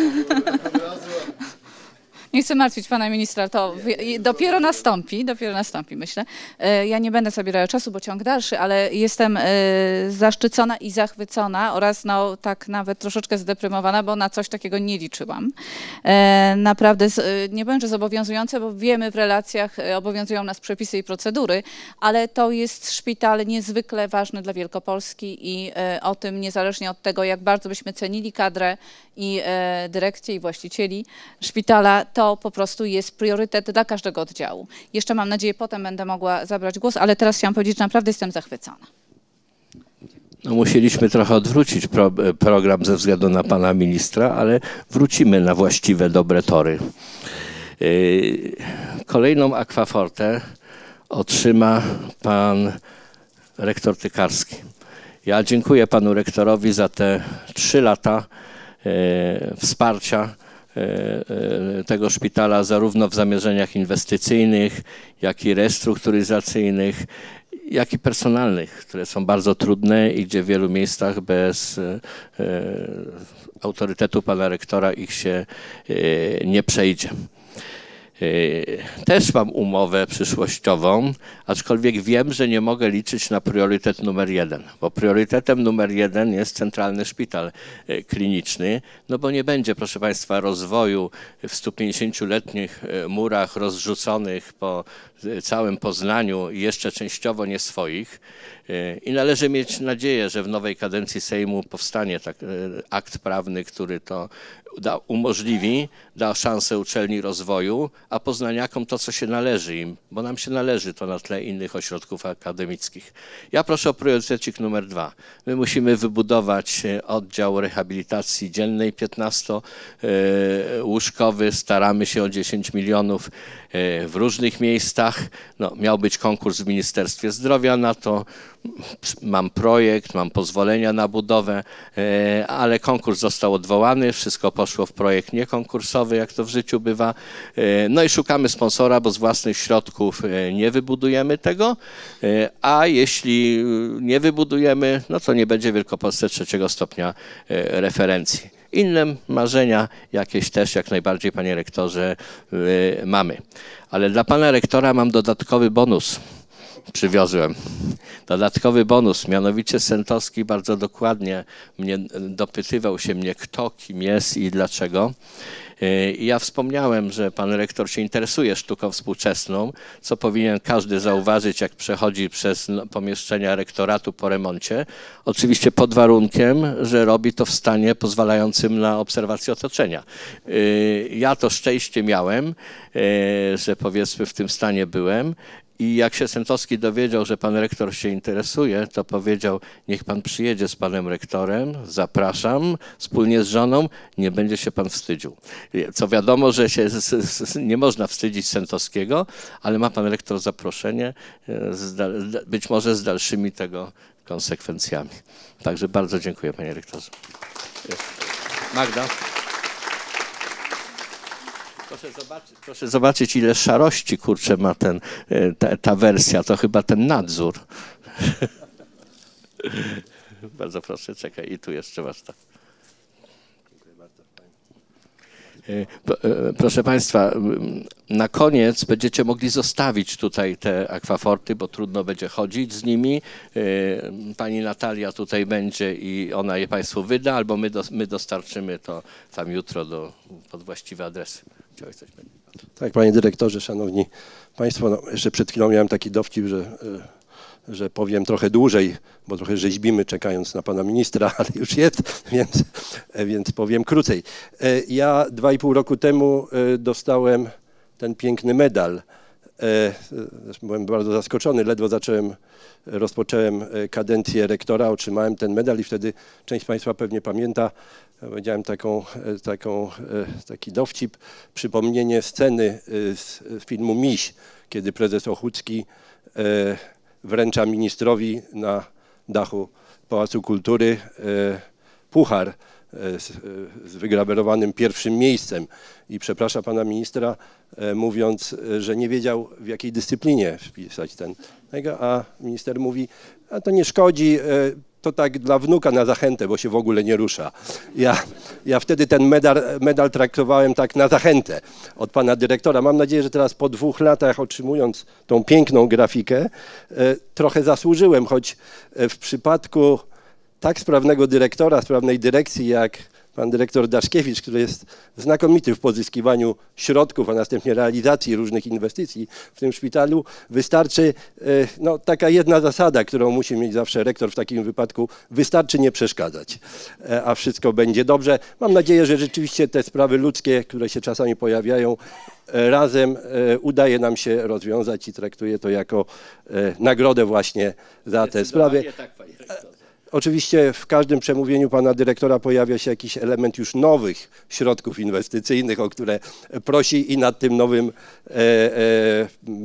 Nie chcę martwić pana ministra, to dopiero nastąpi, myślę. Ja nie będę zabierała czasu, bo ciąg dalszy, ale jestem zaszczycona i zachwycona oraz no, tak nawet troszeczkę zdeprymowana, bo na coś takiego nie liczyłam. Naprawdę nie będzie zobowiązujące, bo wiemy, w relacjach obowiązują nas przepisy i procedury, ale to jest szpital niezwykle ważny dla Wielkopolski i o tym niezależnie od tego, jak bardzo byśmy cenili kadrę i dyrekcję i właścicieli szpitala, to po prostu jest priorytet dla każdego oddziału. Jeszcze mam nadzieję, potem będę mogła zabrać głos, ale teraz chciałam powiedzieć, że naprawdę jestem zachwycona. No, musieliśmy trochę odwrócić program ze względu na pana ministra, ale wrócimy na właściwe, dobre tory. Kolejną akwafortę otrzyma pan rektor Tykarski. Ja dziękuję panu rektorowi za te 3 lata wsparcia tego szpitala zarówno w zamierzeniach inwestycyjnych, jak i restrukturyzacyjnych, jak i personalnych, które są bardzo trudne i gdzie w wielu miejscach bez autorytetu pana rektora ich się nie przejdzie. Też mam umowę przyszłościową, aczkolwiek wiem, że nie mogę liczyć na priorytet numer 1, bo priorytetem numer 1 jest Centralny Szpital Kliniczny, no bo nie będzie, proszę Państwa, rozwoju w 150-letnich murach rozrzuconych po całym Poznaniu i jeszcze częściowo nie swoich. I należy mieć nadzieję, że w nowej kadencji Sejmu powstanie akt prawny, który to umożliwi, da szansę uczelni rozwoju, a poznaniakom to, co się należy im, bo nam się należy to na tle innych ośrodków akademickich. Ja proszę o priorytecik numer 2. My musimy wybudować oddział rehabilitacji dziennej 15-łóżkowy, staramy się o 10 milionów w różnych miejscach. No, miał być konkurs w Ministerstwie Zdrowia na to. Mam projekt, mam pozwolenia na budowę, ale konkurs został odwołany, wszystko poszło w projekt niekonkursowy, jak to w życiu bywa. No i szukamy sponsora, bo z własnych środków nie wybudujemy tego, a jeśli nie wybudujemy, no to nie będzie w Wielkopolsce 3. stopnia referencji. Inne marzenia jakieś też jak najbardziej, panie rektorze, mamy. Ale dla pana rektora mam dodatkowy bonus. Przywiozłem. Dodatkowy bonus, mianowicie Sentowski bardzo dokładnie dopytywał się mnie, kto, kim jest i dlaczego. I ja wspomniałem, że pan rektor się interesuje sztuką współczesną, co powinien każdy zauważyć, jak przechodzi przez pomieszczenia rektoratu po remoncie. Oczywiście pod warunkiem, że robi to w stanie pozwalającym na obserwację otoczenia. Ja to szczęście miałem, że powiedzmy w tym stanie byłem. I jak się Sentowski dowiedział, że pan rektor się interesuje, to powiedział, niech pan przyjedzie z panem rektorem, zapraszam, wspólnie z żoną, nie będzie się pan wstydził. Co wiadomo, że się nie można wstydzić Sentowskiego, ale ma pan rektor zaproszenie, być może z dalszymi tego konsekwencjami. Także bardzo dziękuję, panie rektorze. Magda. Proszę zobaczyć, ile szarości, kurczę, ma ta wersja, to chyba ten nadzór. Bardzo proszę, czekaj, i tu jeszcze masz tak. Proszę Państwa, na koniec będziecie mogli zostawić tutaj te akwaforty, bo trudno będzie chodzić z nimi. Pani Natalia tutaj będzie i ona je Państwu wyda, albo my dostarczymy to tam jutro pod właściwe adresy. Chciałeś coś powiedzieć? Tak, panie dyrektorze, szanowni państwo, no, jeszcze przed chwilą miałem taki dowcip, że powiem trochę dłużej, bo trochę rzeźbimy czekając na pana ministra, ale już jest, więc powiem krócej. Ja 2,5 roku temu dostałem ten piękny medal. Byłem bardzo zaskoczony, ledwo rozpocząłem kadencję rektora, otrzymałem ten medal i wtedy część z państwa pewnie pamięta, powiedziałem taki dowcip, przypomnienie sceny z filmu Miś, kiedy prezes Ochódzki wręcza ministrowi na dachu Pałacu Kultury puchar z wygrawerowanym 1. miejscem i przeprasza pana ministra, mówiąc, że nie wiedział, w jakiej dyscyplinie wpisać a minister mówi, a to nie szkodzi, to tak dla wnuka na zachętę, bo się w ogóle nie rusza. Ja wtedy ten medal traktowałem tak na zachętę od pana dyrektora. Mam nadzieję, że teraz po 2 latach otrzymując tą piękną grafikę, trochę zasłużyłem, choć w przypadku tak sprawnego dyrektora, sprawnej dyrekcji jak pan dyrektor Daszkiewicz, który jest znakomity w pozyskiwaniu środków, a następnie realizacji różnych inwestycji w tym szpitalu, wystarczy no, taka jedna zasada, którą musi mieć zawsze rektor w takim wypadku, wystarczy nie przeszkadzać, a wszystko będzie dobrze. Mam nadzieję, że rzeczywiście te sprawy ludzkie, które się czasami pojawiają, razem udaje nam się rozwiązać i traktuję to jako nagrodę właśnie za te sprawy. Oczywiście w każdym przemówieniu pana dyrektora pojawia się jakiś element już nowych środków inwestycyjnych, o które prosi i nad tym nowym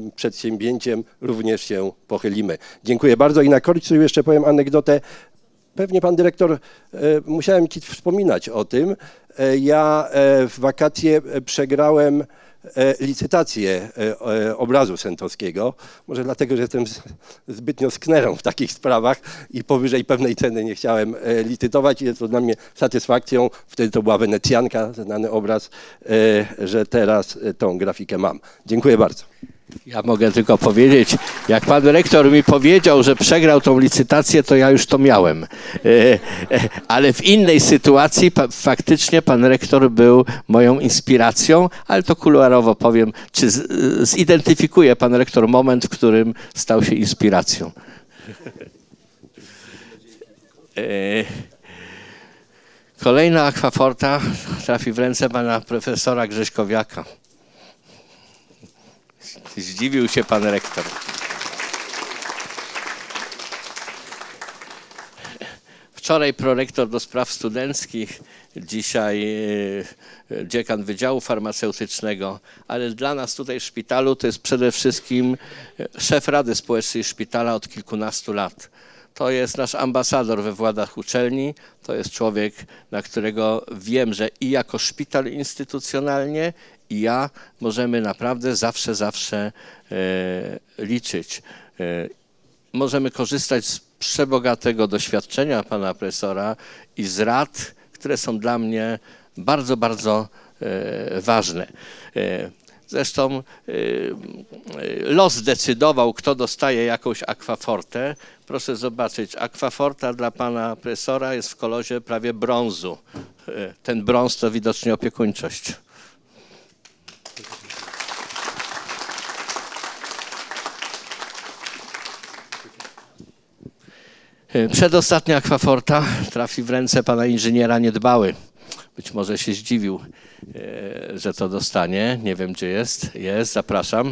przedsięwzięciem również się pochylimy. Dziękuję bardzo i na końcu jeszcze powiem anegdotę. pewnie pan dyrektor, musiałem ci wspominać o tym. Ja w wakacje przegrałem licytację obrazu Sentowskiego. Może dlatego, że jestem zbytnio sknerą w takich sprawach i powyżej pewnej ceny nie chciałem licytować. Jest to dla mnie satysfakcją, wtedy to była Wenecjanka, znany obraz, że teraz tą grafikę mam. Dziękuję bardzo. Ja mogę tylko powiedzieć, jak pan dyrektor mi powiedział, że przegrał tą licytację, to ja już to miałem. Ale w innej sytuacji faktycznie pan rektor był moją inspiracją, ale to kuluarowo powiem, czy zidentyfikuje pan rektor moment, w którym stał się inspiracją. Kolejna akwaforta trafi w ręce pana profesora Grześkowiaka. Zdziwił się pan rektor. Wczoraj prorektor do spraw studenckich, dzisiaj dziekan Wydziału Farmaceutycznego, ale dla nas tutaj w szpitalu to jest przede wszystkim szef Rady Społecznej Szpitala od kilkunastu lat. To jest nasz ambasador we władach uczelni, to jest człowiek, na którego wiem, że i jako szpital instytucjonalnie, i ja możemy naprawdę zawsze liczyć. Możemy korzystać z przebogatego doświadczenia pana profesora i z rad, które są dla mnie bardzo ważne. Zresztą los zdecydował, kto dostaje jakąś akwafortę. Proszę zobaczyć, akwaforta dla pana profesora jest w kolorze prawie brązu. Ten brąz to widocznie opiekuńczość. Przedostatnia akwaforta trafi w ręce pana inżyniera Niedbały. Być może się zdziwił, że to dostanie. Nie wiem, gdzie jest. Jest, zapraszam.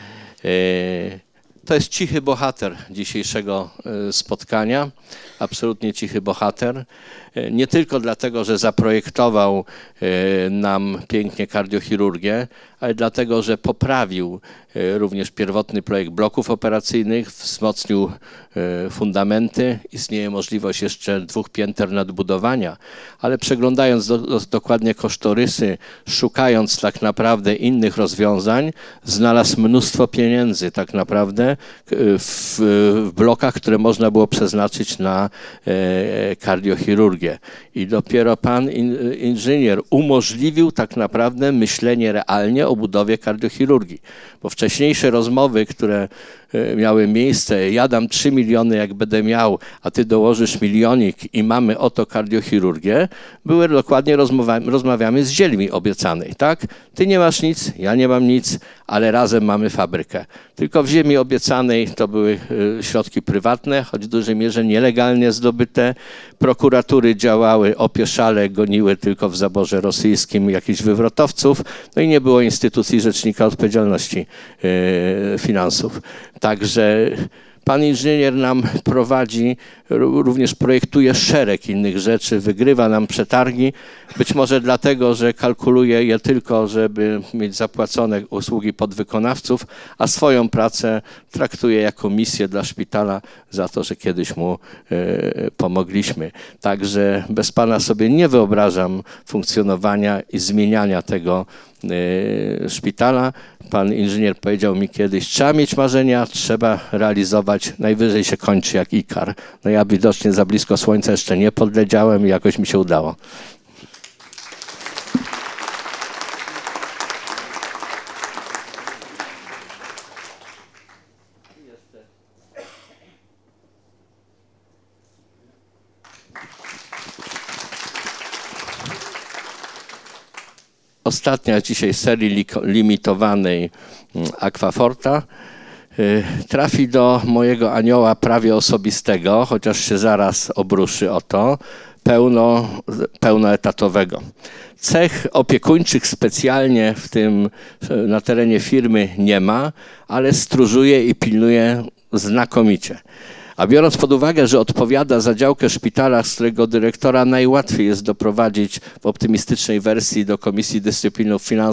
To jest cichy bohater dzisiejszego spotkania. Absolutnie cichy bohater. Nie tylko dlatego, że zaprojektował nam pięknie kardiochirurgię, ale dlatego, że poprawił również pierwotny projekt bloków operacyjnych, wzmocnił fundamenty. Istnieje możliwość jeszcze 2 pięter nadbudowania, ale przeglądając dokładnie kosztorysy, szukając tak naprawdę innych rozwiązań, znalazł mnóstwo pieniędzy tak naprawdę w blokach, które można było przeznaczyć na kardiochirurgię. I dopiero pan inżynier umożliwił tak naprawdę myślenie realnie o budowie kardiochirurgii. Bo wcześniejsze rozmowy, które miały miejsce, ja dam 3 miliony, jak będę miał, a ty dołożysz milionik i mamy oto kardiochirurgię, były dokładnie rozmawiamy z ziemi obiecanej, tak? Ty nie masz nic, ja nie mam nic, ale razem mamy fabrykę. Tylko w ziemi obiecanej to były środki prywatne, choć w dużej mierze nielegalnie zdobyte. Prokuratury działały opieszale, goniły tylko w zaborze rosyjskim jakichś wywrotowców, no i nie było instytucji Rzecznika Odpowiedzialności Finansów. Także pan inżynier nam prowadzi, również projektuje szereg innych rzeczy, wygrywa nam przetargi, być może dlatego, że kalkuluje je tylko, żeby mieć zapłacone usługi podwykonawców, a swoją pracę traktuje jako misję dla szpitala za to, że kiedyś mu pomogliśmy. Także bez pana sobie nie wyobrażam funkcjonowania i zmieniania tego szpitala. Pan inżynier powiedział mi kiedyś, trzeba mieć marzenia, trzeba realizować, najwyżej się kończy jak Ikar. No ja widocznie za blisko słońca jeszcze nie podleciałem i jakoś mi się udało. Ostatnia dzisiaj serii limitowanej akwaforta trafi do mojego anioła prawie osobistego, chociaż się zaraz obruszy o to, pełnoetatowego. Cech opiekuńczych specjalnie w tym na terenie firmy nie ma, ale stróżuje i pilnuje znakomicie. A biorąc pod uwagę, że odpowiada za działkę szpitala, z którego dyrektora najłatwiej jest doprowadzić w optymistycznej wersji do Komisji Dyscyplinów Finansów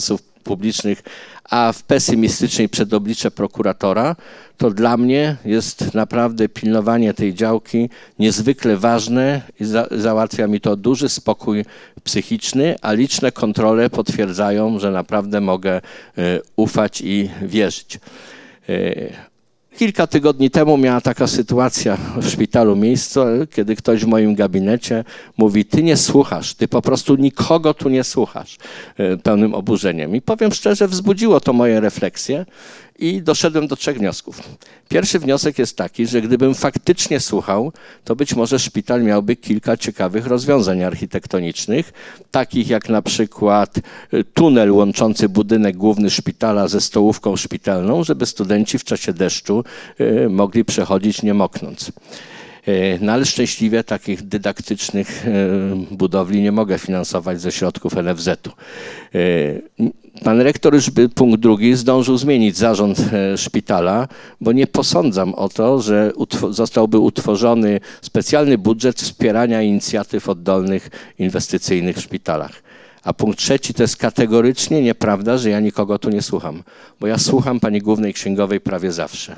publicznych, a w pesymistycznej przedoblicze prokuratora, to dla mnie jest naprawdę pilnowanie tej działki niezwykle ważne i załatwia mi to duży spokój psychiczny, a liczne kontrole potwierdzają, że naprawdę mogę ufać i wierzyć. Kilka tygodni temu miała taka sytuacja w szpitalu miejsce, kiedy ktoś w moim gabinecie mówi: ty nie słuchasz, ty po prostu nikogo tu nie słuchasz, pełnym oburzeniem. I powiem szczerze, wzbudziło to moje refleksje i doszedłem do 3 wniosków. Pierwszy wniosek jest taki, że gdybym faktycznie słuchał, to być może szpital miałby kilka ciekawych rozwiązań architektonicznych, takich jak na przykład tunel łączący budynek główny szpitala ze stołówką szpitalną, żeby studenci w czasie deszczu mogli przechodzić nie moknąc. No ale szczęśliwie takich dydaktycznych budowli nie mogę finansować ze środków NFZ-u. Pan rektor już punkt 2 zdążył zmienić zarząd szpitala, bo nie posądzam o to, że zostałby utworzony specjalny budżet wspierania inicjatyw oddolnych inwestycyjnych w szpitalach. A punkt 3 to jest kategorycznie nieprawda, że ja nikogo tu nie słucham, bo ja słucham pani głównej księgowej prawie zawsze.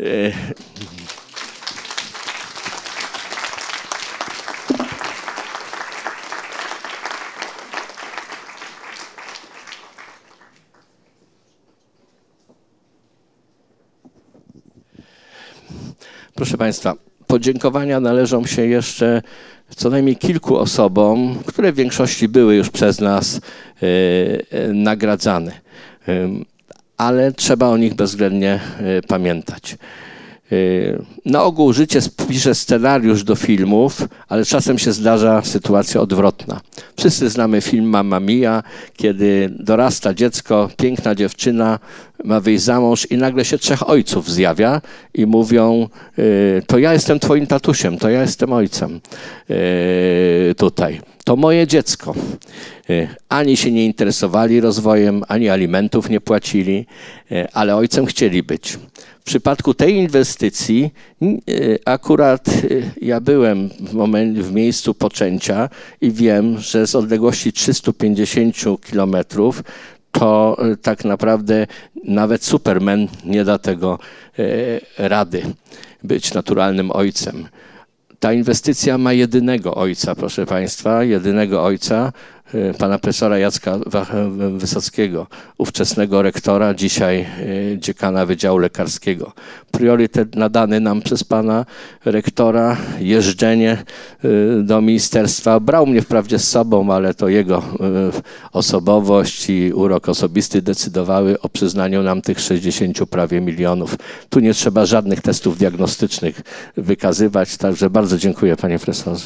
Proszę Państwa, podziękowania należą się jeszcze co najmniej kilku osobom, które w większości były już przez nas nagradzane, ale trzeba o nich bezwzględnie pamiętać. Na ogół życie pisze scenariusz do filmów, ale czasem się zdarza sytuacja odwrotna. Wszyscy znamy film Mamma Mia, kiedy dorasta dziecko, piękna dziewczyna, ma wyjść za mąż i nagle się 3 ojców zjawia i mówią: to ja jestem twoim tatusiem, to ja jestem ojcem tutaj. To moje dziecko. Ani się nie interesowali rozwojem, ani alimentów nie płacili, ale ojcem chcieli być. W przypadku tej inwestycji akurat ja byłem w miejscu poczęcia i wiem, że z odległości 350 kilometrów to tak naprawdę nawet Superman nie da tego rady być naturalnym ojcem. Ta inwestycja ma jedynego ojca, proszę Państwa, jedynego ojca, pana profesora Jacka Wysockiego, ówczesnego rektora, dzisiaj dziekana Wydziału Lekarskiego. Priorytet nadany nam przez pana rektora, jeżdżenie do ministerstwa. Brał mnie wprawdzie z sobą, ale to jego osobowość i urok osobisty decydowały o przyznaniu nam tych 60 prawie milionów. Tu nie trzeba żadnych testów diagnostycznych wykazywać, także bardzo dziękuję, panie profesorze.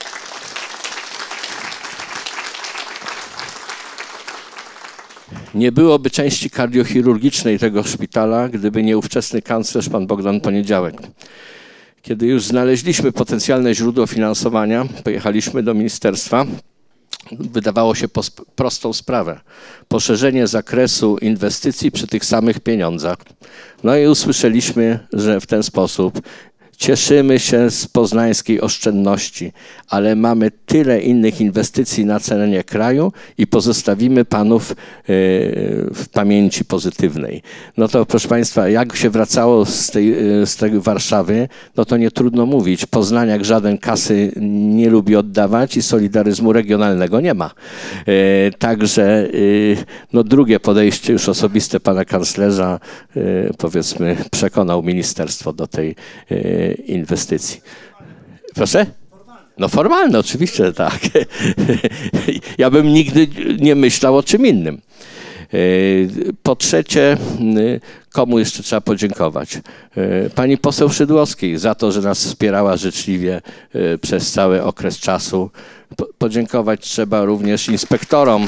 Nie byłoby części kardiochirurgicznej tego szpitala, gdyby nie ówczesny kanclerz pan Bogdan Poniedziałek. Kiedy już znaleźliśmy potencjalne źródło finansowania, pojechaliśmy do ministerstwa. Wydawało się prostą sprawę. Poszerzenie zakresu inwestycji przy tych samych pieniądzach. No i usłyszeliśmy, że w ten sposób cieszymy się z poznańskiej oszczędności, ale mamy tyle innych inwestycji na terenie kraju i pozostawimy panów w pamięci pozytywnej. No to proszę Państwa, jak się wracało z tej Warszawy, no to nie trudno mówić. Poznaniak żaden kasy nie lubi oddawać i solidaryzmu regionalnego nie ma. Także no drugie podejście już osobiste pana kanclerza, powiedzmy, przekonał ministerstwo do tej inwestycji. Proszę? No formalne, oczywiście, tak. Ja bym nigdy nie myślał o czym innym. Po trzecie, komu jeszcze trzeba podziękować? Pani poseł Szydłowskiej za to, że nas wspierała życzliwie przez cały okres czasu. Podziękować trzeba również inspektorom,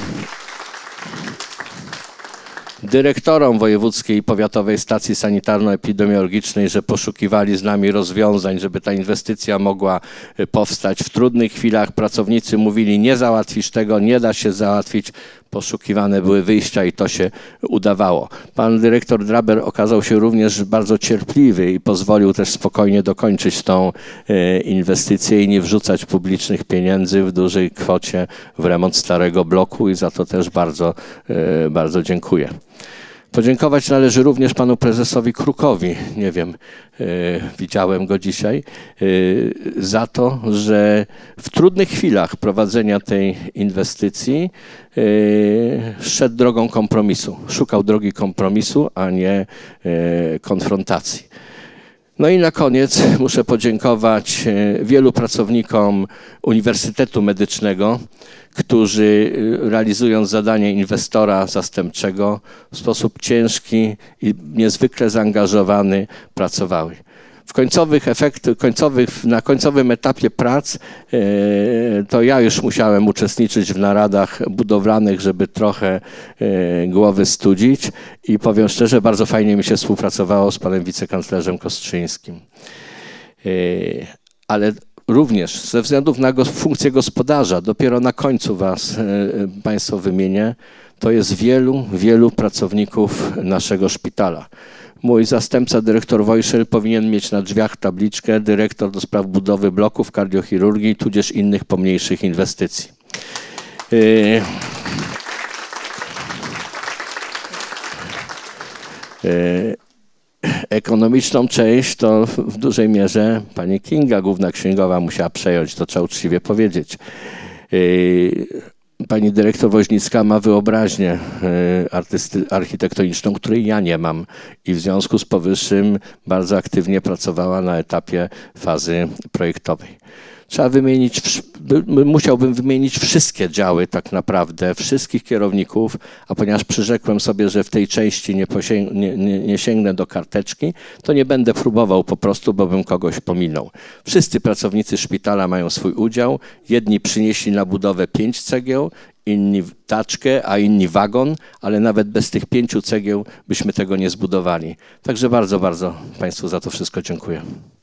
dyrektorom Wojewódzkiej i Powiatowej Stacji Sanitarno-Epidemiologicznej, że poszukiwali z nami rozwiązań, żeby ta inwestycja mogła powstać. W trudnych chwilach pracownicy mówili: nie załatwisz tego, nie da się załatwić. poszukiwane były wyjścia i to się udawało. Pan dyrektor Draber okazał się również bardzo cierpliwy i pozwolił też spokojnie dokończyć tą inwestycję i nie wrzucać publicznych pieniędzy w dużej kwocie w remont starego bloku i za to też bardzo dziękuję. Podziękować należy również panu prezesowi Krukowi, nie wiem, widziałem go dzisiaj, za to, że w trudnych chwilach prowadzenia tej inwestycji szedł drogą kompromisu, szukał drogi kompromisu, a nie konfrontacji. No i na koniec muszę podziękować wielu pracownikom Uniwersytetu Medycznego, którzy realizując zadanie inwestora zastępczego w sposób ciężki i niezwykle zaangażowany pracowały. Na końcowym etapie prac to ja już musiałem uczestniczyć w naradach budowlanych, żeby trochę głowy studzić i powiem szczerze, bardzo fajnie mi się współpracowało z panem wicekanclerzem Kostrzyńskim. Ale również ze względów na funkcję gospodarza, dopiero na końcu was państwo wymienię, to jest wielu pracowników naszego szpitala. Mój zastępca, dyrektor Wojszel, powinien mieć na drzwiach tabliczkę dyrektor do spraw budowy bloków kardiochirurgii, tudzież innych pomniejszych inwestycji. Ekonomiczną część to w dużej mierze pani Kinga, główna księgowa, musiała przejąć, to trzeba uczciwie powiedzieć. Pani dyrektor Woźnicka ma wyobraźnię architektoniczną, której ja nie mam i w związku z powyższym bardzo aktywnie pracowała na etapie fazy projektowej. Trzeba wymienić, musiałbym wymienić wszystkie działy tak naprawdę, wszystkich kierowników, a ponieważ przyrzekłem sobie, że w tej części nie sięgnę do karteczki, to nie będę próbował po prostu, bo bym kogoś pominął. Wszyscy pracownicy szpitala mają swój udział. Jedni przynieśli na budowę 5 cegieł, inni taczkę, a inni wagon, ale nawet bez tych 5 cegieł byśmy tego nie zbudowali. Także bardzo państwu za to wszystko dziękuję.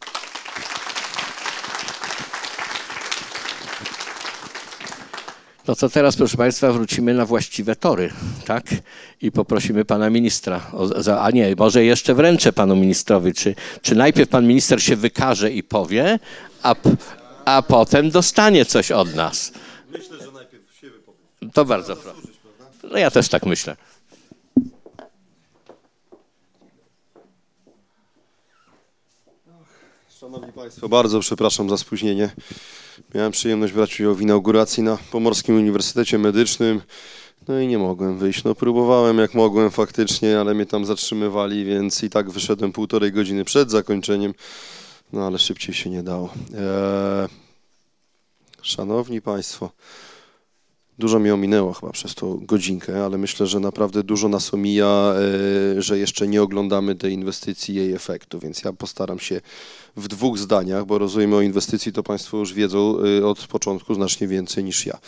No to teraz, proszę państwa, wrócimy na właściwe tory, tak? I poprosimy pana ministra, a nie, może jeszcze wręczę panu ministrowi, czy najpierw pan minister się wykaże i powie, a potem dostanie coś od nas. Myślę, że najpierw się wypowie. To bardzo proszę. No ja też tak myślę. Szanowni Państwo, bardzo przepraszam za spóźnienie. Miałem przyjemność brać udział w inauguracji na Pomorskim Uniwersytecie Medycznym. No i nie mogłem wyjść. No próbowałem jak mogłem faktycznie, ale mnie tam zatrzymywali, więc i tak wyszedłem 1,5 godziny przed zakończeniem. No ale szybciej się nie dało. Szanowni Państwo, dużo mi ominęło chyba przez tą godzinkę, ale myślę, że naprawdę dużo nas omija, że jeszcze nie oglądamy tej inwestycji i jej efektu, więc ja postaram się w 2 zdaniach, bo rozumiem o inwestycji to Państwo już wiedzą od początku znacznie więcej niż ja.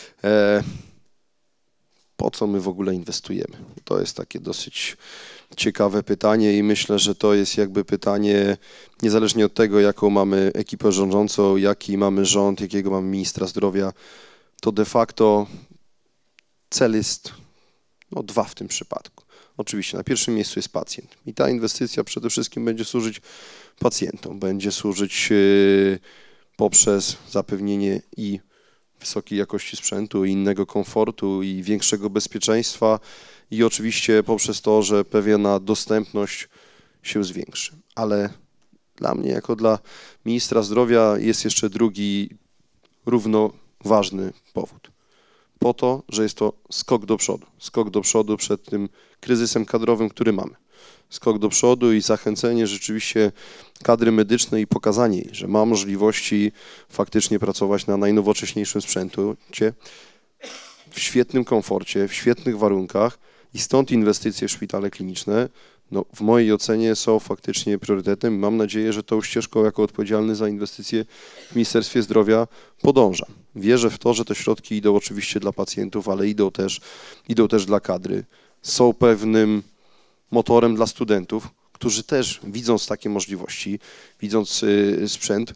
Po co my w ogóle inwestujemy? To jest takie dosyć ciekawe pytanie i myślę, że to jest jakby pytanie niezależnie od tego, jaką mamy ekipę rządzącą, jaki mamy rząd, jakiego mamy ministra zdrowia, to de facto cel jest 2 w tym przypadku. Oczywiście na pierwszym miejscu jest pacjent i ta inwestycja przede wszystkim będzie służyć pacjentom, będzie służyć poprzez zapewnienie i wysokiej jakości sprzętu, i innego komfortu, i większego bezpieczeństwa i oczywiście poprzez to, że pewna dostępność się zwiększy. Ale dla mnie, jako dla ministra zdrowia, jest jeszcze drugi równoważny powód. Po to, że jest to skok do przodu przed tym kryzysem kadrowym, który mamy. Skok do przodu i zachęcenie rzeczywiście kadry medycznej i pokazanie jej, że ma możliwości faktycznie pracować na najnowocześniejszym sprzęcie, w świetnym komforcie, w świetnych warunkach i stąd inwestycje w szpitale kliniczne w mojej ocenie są faktycznie priorytetem. Mam nadzieję, że tą ścieżką jako odpowiedzialny za inwestycje w Ministerstwie Zdrowia podążam. Wierzę w to, że te środki idą oczywiście dla pacjentów, ale idą też dla kadry. Są pewnym motorem dla studentów, którzy też widząc takie możliwości, widząc sprzęt,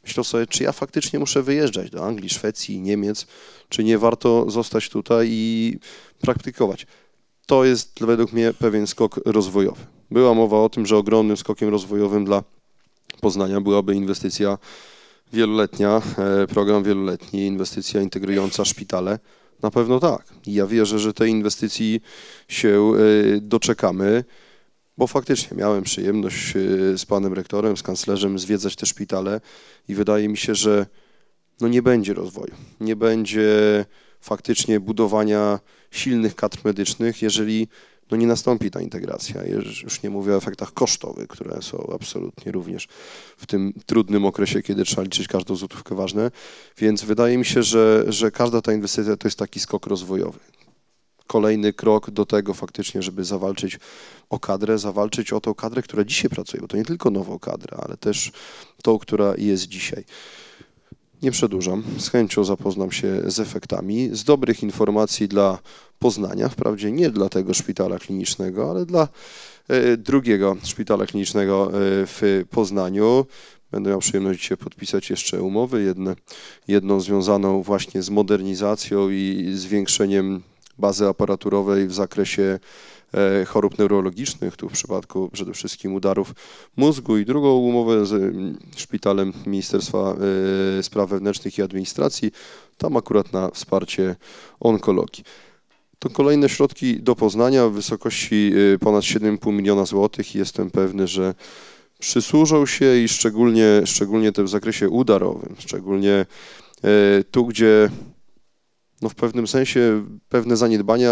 myślą sobie, czy ja faktycznie muszę wyjeżdżać do Anglii, Szwecji, Niemiec, czy nie warto zostać tutaj i praktykować. To jest według mnie pewien skok rozwojowy. Była mowa o tym, że ogromnym skokiem rozwojowym dla Poznania byłaby inwestycja wieloletnia, program wieloletni, inwestycja integrująca szpitale. Na pewno tak. I ja wierzę, że tej inwestycji się doczekamy, bo faktycznie miałem przyjemność z panem rektorem, z kanclerzem zwiedzać te szpitale i wydaje mi się, że no nie będzie rozwoju, nie będzie faktycznie budowania silnych kadr medycznych, jeżeli no nie nastąpi ta integracja. Już nie mówię o efektach kosztowych, które są absolutnie również w tym trudnym okresie, kiedy trzeba liczyć każdą złotówkę ważne. Więc wydaje mi się, że każda ta inwestycja to jest taki skok rozwojowy. Kolejny krok do tego faktycznie, żeby zawalczyć o kadrę, zawalczyć o tą kadrę, która dzisiaj pracuje, bo to nie tylko nową kadrę, ale też tą, która jest dzisiaj. Nie przedłużam, z chęcią zapoznam się z efektami, z dobrych informacji dla Poznania, wprawdzie nie dla tego szpitala klinicznego, ale dla drugiego szpitala klinicznego w Poznaniu. Będę miał przyjemność dzisiaj podpisać jeszcze umowy, jedną związaną właśnie z modernizacją i zwiększeniem bazy aparaturowej w zakresie chorób neurologicznych, tu w przypadku przede wszystkim udarów mózgu, i drugą umowę z szpitalem Ministerstwa Spraw Wewnętrznych i Administracji, tam akurat na wsparcie onkologii. To kolejne środki do Poznania w wysokości ponad 7,5 miliona złotych i jestem pewny, że przysłużą się i szczególnie te w zakresie udarowym, szczególnie tu, gdzie no w pewnym sensie pewne zaniedbania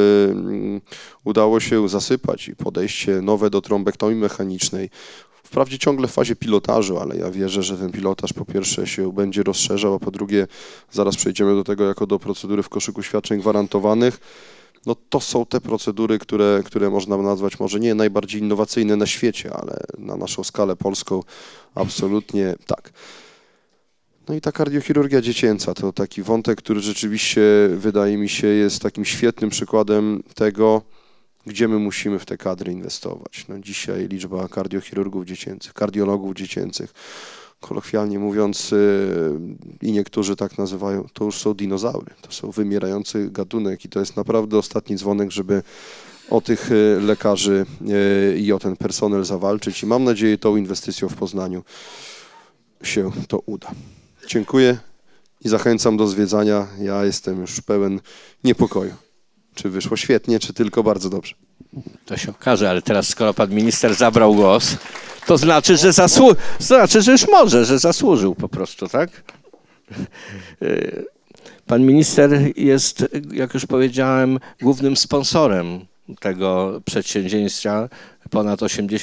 udało się zasypać i podejście nowe do trombektomii mechanicznej. Wprawdzie ciągle w fazie pilotażu, ale ja wierzę, że ten pilotaż po pierwsze się będzie rozszerzał, a po drugie zaraz przejdziemy do tego jako do procedury w koszyku świadczeń gwarantowanych. No to są te procedury, które można nazwać może nie najbardziej innowacyjne na świecie, ale na naszą skalę polską absolutnie tak. No i ta kardiochirurgia dziecięca to taki wątek, który rzeczywiście wydaje mi się jest takim świetnym przykładem tego, gdzie my musimy w te kadry inwestować. No dzisiaj liczba kardiochirurgów dziecięcych, kardiologów dziecięcych, kolokwialnie mówiąc i niektórzy tak nazywają, to już są dinozaury, to są wymierający gatunek i to jest naprawdę ostatni dzwonek, żeby o tych lekarzy i o ten personel zawalczyć i mam nadzieję, tą inwestycją w Poznaniu się to uda. Dziękuję i zachęcam do zwiedzania. Ja jestem już pełen niepokoju. Czy wyszło świetnie, czy tylko bardzo dobrze? To się okaże, ale teraz skoro pan minister zabrał głos, to znaczy, że już może, że zasłużył po prostu, tak? Pan minister jest, jak już powiedziałem, głównym sponsorem tego przedsięwzięcia. Ponad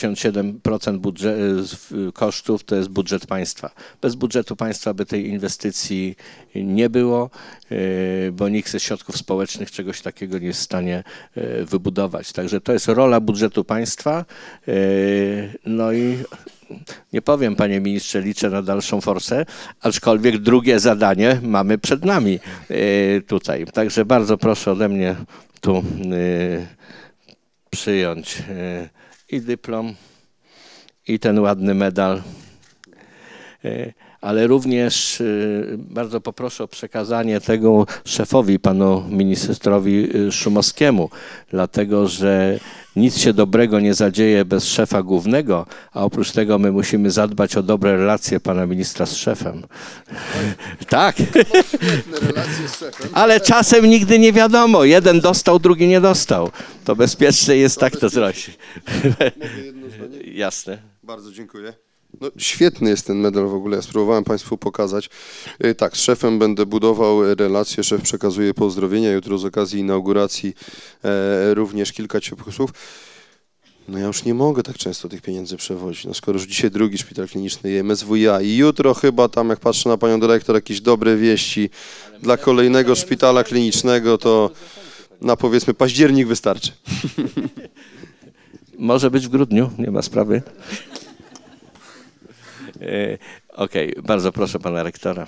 87% kosztów to jest budżet państwa. Bez budżetu państwa by tej inwestycji nie było, bo nikt ze środków społecznych czegoś takiego nie jest w stanie wybudować. Także to jest rola budżetu państwa. No i nie powiem, panie ministrze, liczę na dalszą forsę, aczkolwiek drugie zadanie mamy przed nami tutaj. Także bardzo proszę ode mnie tu przyjąć i dyplom, i ten ładny medal, ale również bardzo poproszę o przekazanie tego szefowi, panu ministrowi Szumowskiemu, dlatego że nic się dobrego nie zadzieje bez szefa głównego, a oprócz tego my musimy zadbać o dobre relacje pana ministra z szefem. Tak. Relacje z szefem. Ale czasem nigdy nie wiadomo, jeden dostał, drugi nie dostał. To bezpieczne jest tak to zrobić. Mogę jedno zdanie? Jasne. Bardzo dziękuję. No, świetny jest ten medal w ogóle, ja spróbowałem Państwu pokazać. Tak, z szefem będę budował relacje, szef przekazuje pozdrowienia, jutro z okazji inauguracji również kilka ciepłych słów. No ja już nie mogę tak często tych pieniędzy przewozić, no skoro już dzisiaj drugi szpital kliniczny i MSWiA i jutro chyba tam, jak patrzę na panią dyrektor, jakieś dobre wieści dla kolejnego szpitala klinicznego, to na powiedzmy październik wystarczy. Może być w grudniu, nie ma sprawy. Okej, bardzo proszę pana rektora.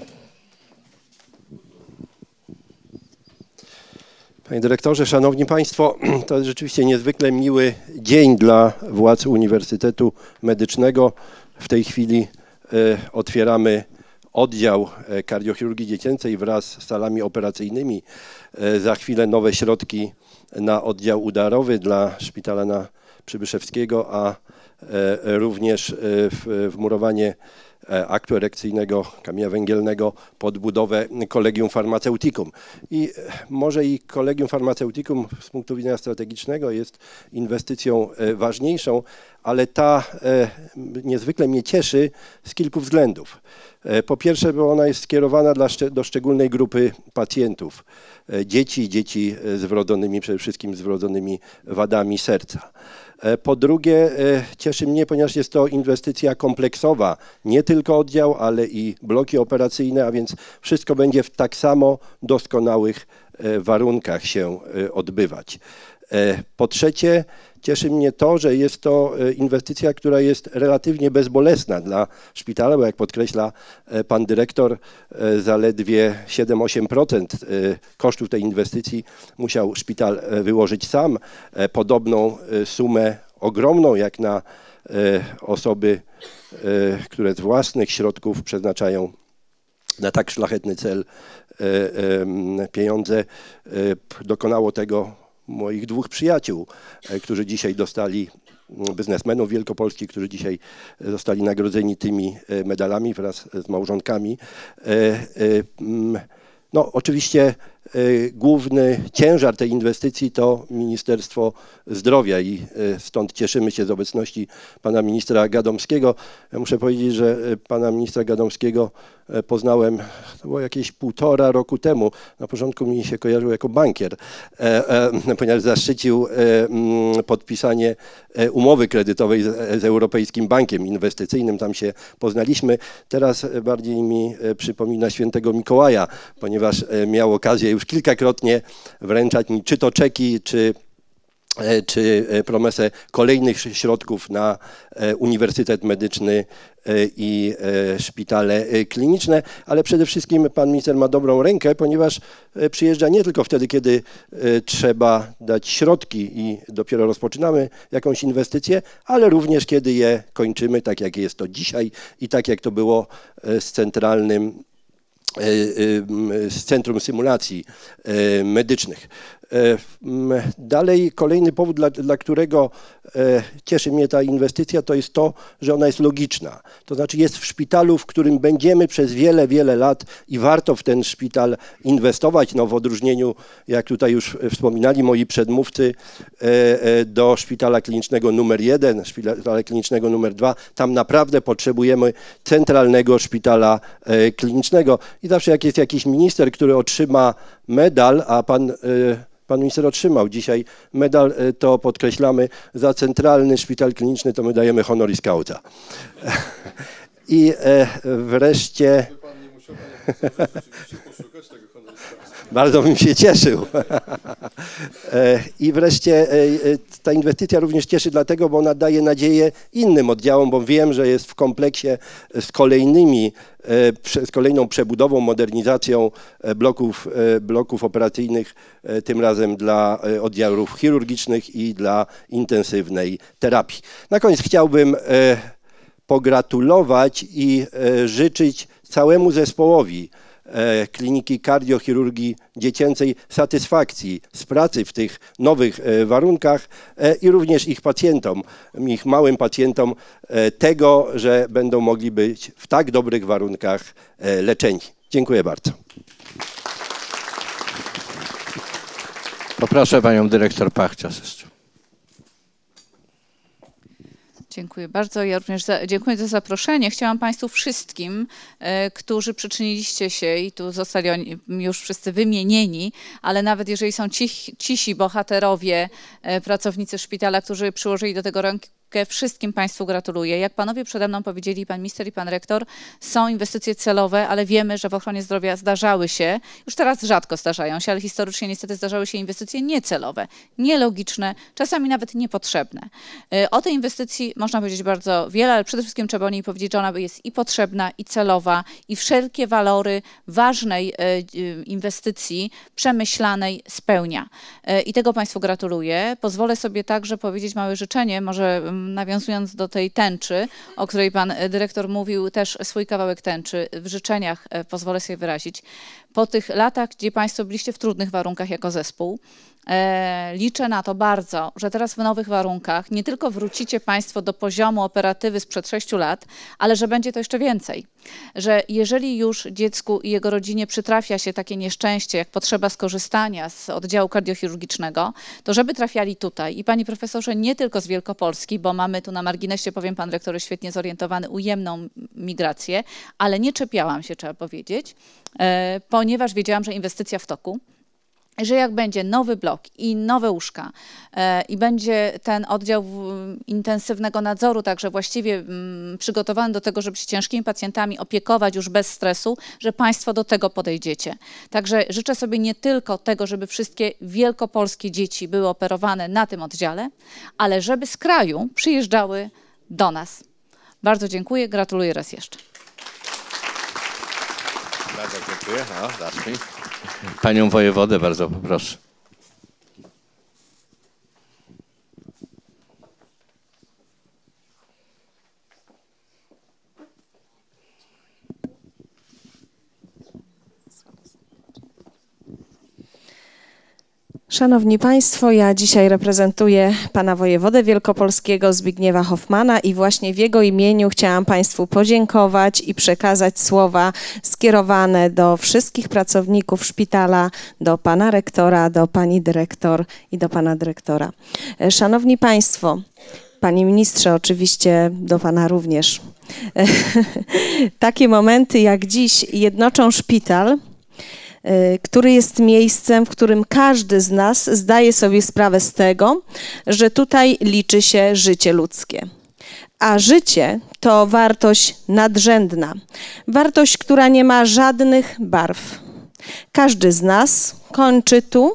Panie dyrektorze, szanowni państwo, to jest rzeczywiście niezwykle miły dzień dla władz Uniwersytetu Medycznego. W tej chwili otwieramy oddział kardiochirurgii dziecięcej wraz z salami operacyjnymi. Za chwilę nowe środki na oddział udarowy dla szpitala Przybyszewskiego, a również wmurowanie aktu erekcyjnego, kamienia węgielnego pod budowę Collegium Farmaceuticum. I może i Collegium Farmaceuticum z punktu widzenia strategicznego jest inwestycją ważniejszą, ale ta niezwykle mnie cieszy z kilku względów. Po pierwsze, bo ona jest skierowana do szczególnej grupy pacjentów, dzieci przede wszystkim z wrodzonymi wadami serca. Po drugie, cieszy mnie, ponieważ jest to inwestycja kompleksowa, nie tylko oddział, ale i bloki operacyjne, a więc wszystko będzie w tak samo doskonałych warunkach się odbywać. Po trzecie, cieszy mnie to, że jest to inwestycja, która jest relatywnie bezbolesna dla szpitala, bo jak podkreśla pan dyrektor, zaledwie 7–8% kosztów tej inwestycji musiał szpital wyłożyć sam. Podobną sumę ogromną jak na osoby, które z własnych środków przeznaczają na tak szlachetny cel pieniądze, dokonało tego moich dwóch przyjaciół, którzy dzisiaj dostali, biznesmenów wielkopolskich, którzy dzisiaj zostali nagrodzeni tymi medalami wraz z małżonkami. No, oczywiście główny ciężar tej inwestycji to Ministerstwo Zdrowia i stąd cieszymy się z obecności pana ministra Gadomskiego. Ja muszę powiedzieć, że pana ministra Gadomskiego poznałem, to było jakieś 1,5 roku temu. Na początku mi się kojarzył jako bankier, ponieważ zaszczycił podpisanie umowy kredytowej z Europejskim Bankiem Inwestycyjnym. Tam się poznaliśmy. Teraz bardziej mi przypomina świętego Mikołaja, ponieważ miał okazję już kilkakrotnie wręczać mi czy to czeki, czy promesę kolejnych środków na Uniwersytet Medyczny i szpitale kliniczne, ale przede wszystkim pan minister ma dobrą rękę, ponieważ przyjeżdża nie tylko wtedy, kiedy trzeba dać środki i dopiero rozpoczynamy jakąś inwestycję, ale również kiedy je kończymy, tak jak jest to dzisiaj i tak jak to było z Centrum Symulacji Medycznych. Dalej kolejny powód, dla którego cieszy mnie ta inwestycja, to jest to, że ona jest logiczna. To znaczy jest w szpitalu, w którym będziemy przez wiele, wiele lat i warto w ten szpital inwestować. No, w odróżnieniu, jak tutaj już wspominali moi przedmówcy, do szpitala klinicznego numer 1, szpitala klinicznego numer 2, tam naprawdę potrzebujemy centralnego szpitala klinicznego. I zawsze jak jest jakiś minister, który otrzyma medal, a pan minister otrzymał dzisiaj medal, to podkreślamy, za centralny szpital kliniczny to my dajemy honoris causa. I wreszcie... Bardzo bym się cieszył. I wreszcie ta inwestycja również cieszy dlatego, bo ona daje nadzieję innym oddziałom, bo wiem, że jest w kompleksie z kolejną przebudową, modernizacją bloków operacyjnych, tym razem dla oddziałów chirurgicznych i dla intensywnej terapii. Na koniec chciałbym pogratulować i życzyć całemu zespołowi Kliniki Kardiochirurgii Dziecięcej satysfakcji z pracy w tych nowych warunkach i również ich pacjentom, ich małym pacjentom tego, że będą mogli być w tak dobrych warunkach leczeni. Dziękuję bardzo. Poproszę panią dyrektor Pachcias jeszcze. Dziękuję bardzo. Ja również dziękuję za zaproszenie. Chciałam Państwu wszystkim, którzy przyczyniliście się i tu zostali oni już wszyscy wymienieni, ale nawet jeżeli są cisi bohaterowie, pracownicy szpitala, którzy przyłożyli do tego rękę, wszystkim Państwu gratuluję. Jak panowie przede mną powiedzieli, pan minister i pan rektor, są inwestycje celowe, ale wiemy, że w ochronie zdrowia zdarzały się, już teraz rzadko zdarzają się, ale historycznie niestety zdarzały się inwestycje niecelowe, nielogiczne, czasami nawet niepotrzebne. O tej inwestycji można powiedzieć bardzo wiele, ale przede wszystkim trzeba o niej powiedzieć, że ona jest i potrzebna, i celowa, i wszelkie walory ważnej inwestycji, przemyślanej spełnia. I tego Państwu gratuluję. Pozwolę sobie także powiedzieć małe życzenie, może nawiązując do tej tęczy, o której pan dyrektor mówił, też swój kawałek tęczy w życzeniach pozwolę sobie wyrazić. Po tych latach, gdzie państwo byliście w trudnych warunkach jako zespół, liczę na to bardzo, że teraz w nowych warunkach nie tylko wrócicie państwo do poziomu operatywy sprzed 6 lat, ale że będzie to jeszcze więcej. Że jeżeli już dziecku i jego rodzinie przytrafia się takie nieszczęście, jak potrzeba skorzystania z oddziału kardiochirurgicznego, to żeby trafiali tutaj. I panie profesorze, nie tylko z Wielkopolski, bo mamy tu na marginesie, powiem, pan dyrektor jest świetnie zorientowany, ujemną migrację, ale nie czepiałam się, trzeba powiedzieć, ponieważ wiedziałam, że inwestycja w toku, że jak będzie nowy blok i nowe łóżka i będzie ten oddział intensywnego nadzoru także właściwie przygotowany do tego, żeby się ciężkimi pacjentami opiekować już bez stresu, że państwo do tego podejdziecie. Także życzę sobie nie tylko tego, żeby wszystkie wielkopolskie dzieci były operowane na tym oddziale, ale żeby z kraju przyjeżdżały do nas. Bardzo dziękuję, gratuluję raz jeszcze. Bardzo dziękuję. Dasz mi. Panią wojewodę bardzo poproszę. Szanowni Państwo, ja dzisiaj reprezentuję pana wojewodę wielkopolskiego Zbigniewa Hoffmana i właśnie w jego imieniu chciałam Państwu podziękować i przekazać słowa skierowane do wszystkich pracowników szpitala, do pana rektora, do pani dyrektor i do pana dyrektora. Szanowni Państwo, panie ministrze, oczywiście do pana również. Takie momenty jak dziś jednoczą szpital, który jest miejscem, w którym każdy z nas zdaje sobie sprawę z tego, że tutaj liczy się życie ludzkie. A życie to wartość nadrzędna, wartość, która nie ma żadnych barw. Każdy z nas kończy tu,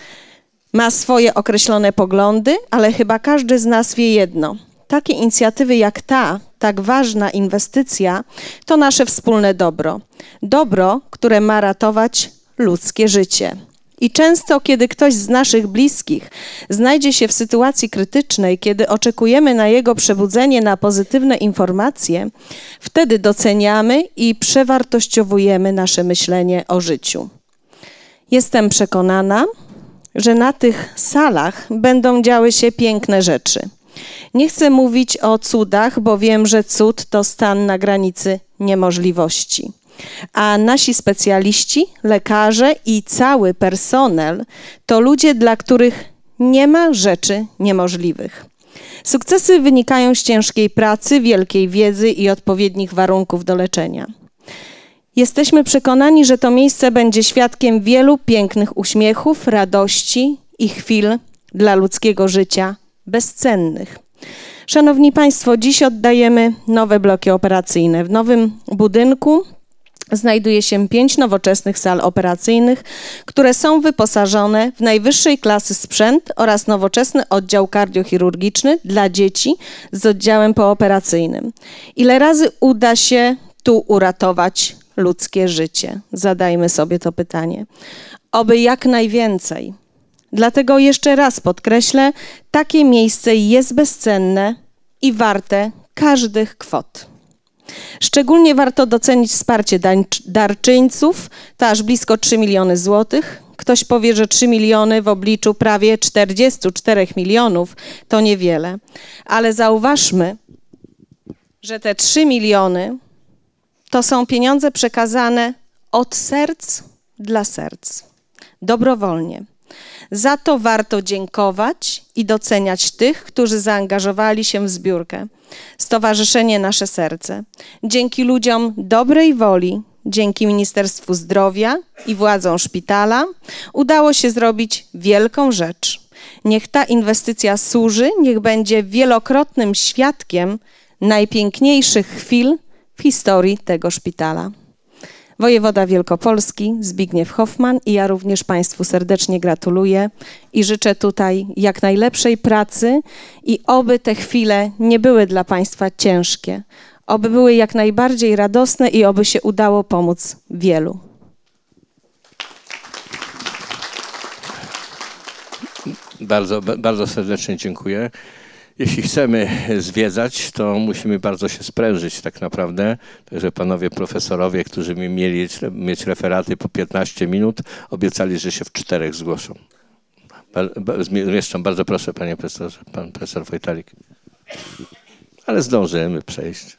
ma swoje określone poglądy, ale chyba każdy z nas wie jedno. Takie inicjatywy jak ta, tak ważna inwestycja, to nasze wspólne dobro. Dobro, które ma ratować ludzkie życie. I często, kiedy ktoś z naszych bliskich znajdzie się w sytuacji krytycznej, kiedy oczekujemy na jego przebudzenie, na pozytywne informacje, wtedy doceniamy i przewartościowujemy nasze myślenie o życiu. Jestem przekonana, że na tych salach będą działy się piękne rzeczy. Nie chcę mówić o cudach, bo wiem, że cud to stan na granicy niemożliwości. A nasi specjaliści, lekarze i cały personel to ludzie, dla których nie ma rzeczy niemożliwych. Sukcesy wynikają z ciężkiej pracy, wielkiej wiedzy i odpowiednich warunków do leczenia. Jesteśmy przekonani, że to miejsce będzie świadkiem wielu pięknych uśmiechów, radości i chwil dla ludzkiego życia bezcennych. Szanowni Państwo, dziś oddajemy nowe bloki operacyjne. W nowym budynku znajduje się 5 nowoczesnych sal operacyjnych, które są wyposażone w najwyższej klasy sprzęt oraz nowoczesny oddział kardiochirurgiczny dla dzieci z oddziałem pooperacyjnym. Ile razy uda się tu uratować ludzkie życie? Zadajmy sobie to pytanie. Oby jak najwięcej. Dlatego jeszcze raz podkreślę, takie miejsce jest bezcenne i warte każdych kwot. Szczególnie warto docenić wsparcie darczyńców, to aż blisko 3 miliony złotych. Ktoś powie, że 3 miliony w obliczu prawie 44 milionów to niewiele. Ale zauważmy, że te 3 miliony to są pieniądze przekazane od serc dla serc, dobrowolnie. Za to warto dziękować i doceniać tych, którzy zaangażowali się w zbiórkę. Stowarzyszenie Nasze Serce. Dzięki ludziom dobrej woli, dzięki Ministerstwu Zdrowia i władzom szpitala udało się zrobić wielką rzecz. Niech ta inwestycja służy, niech będzie wielokrotnym świadkiem najpiękniejszych chwil w historii tego szpitala. Wojewoda Wielkopolski Zbigniew Hoffman i ja również Państwu serdecznie gratuluję i życzę tutaj jak najlepszej pracy i oby te chwile nie były dla Państwa ciężkie, oby były jak najbardziej radosne i oby się udało pomóc wielu. Bardzo serdecznie dziękuję. Jeśli chcemy zwiedzać, to musimy bardzo się sprężyć tak naprawdę. Także panowie profesorowie, którzy mieli mieć referaty po 15 minut, obiecali, że się w 4 zgłoszą. Zmieszczą. Bardzo proszę, panie profesorze, pan profesor Wojtalik. Ale zdążymy przejść.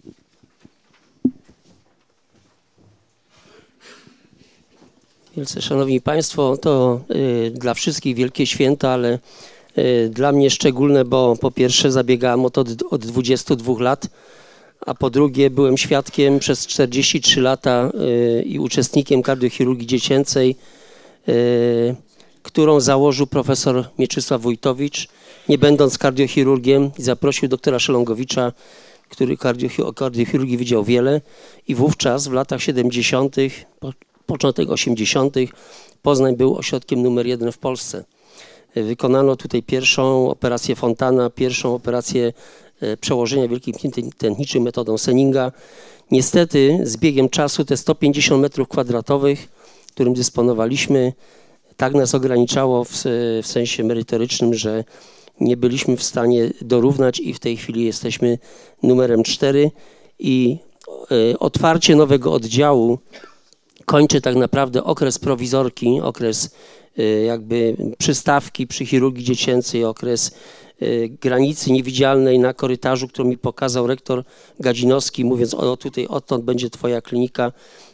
Wielce szanowni państwo, to dla wszystkich wielkie święto, ale dla mnie szczególne, bo po pierwsze zabiegałem o to od 22 lat, a po drugie byłem świadkiem przez 43 lata i uczestnikiem kardiochirurgii dziecięcej, którą założył profesor Mieczysław Wójtowicz, nie będąc kardiochirurgiem, i zaprosił doktora Szelongowicza, który o kardiochirurgii widział wiele, i wówczas w latach 70., początek 80. Poznań był ośrodkiem numer 1 w Polsce. Wykonano tutaj pierwszą operację Fontana, pierwszą operację przełożenia wielkim tętniczym metodą Senninga. Niestety z biegiem czasu te 150 m2, którym dysponowaliśmy, tak nas ograniczało w sensie merytorycznym, że nie byliśmy w stanie dorównać i w tej chwili jesteśmy numerem 4 i otwarcie nowego oddziału kończy tak naprawdę okres prowizorki, okres jakby przystawki przy chirurgii dziecięcej, okres granicy niewidzialnej na korytarzu, którą mi pokazał rektor Gadzinowski, mówiąc: o tutaj odtąd będzie twoja klinika.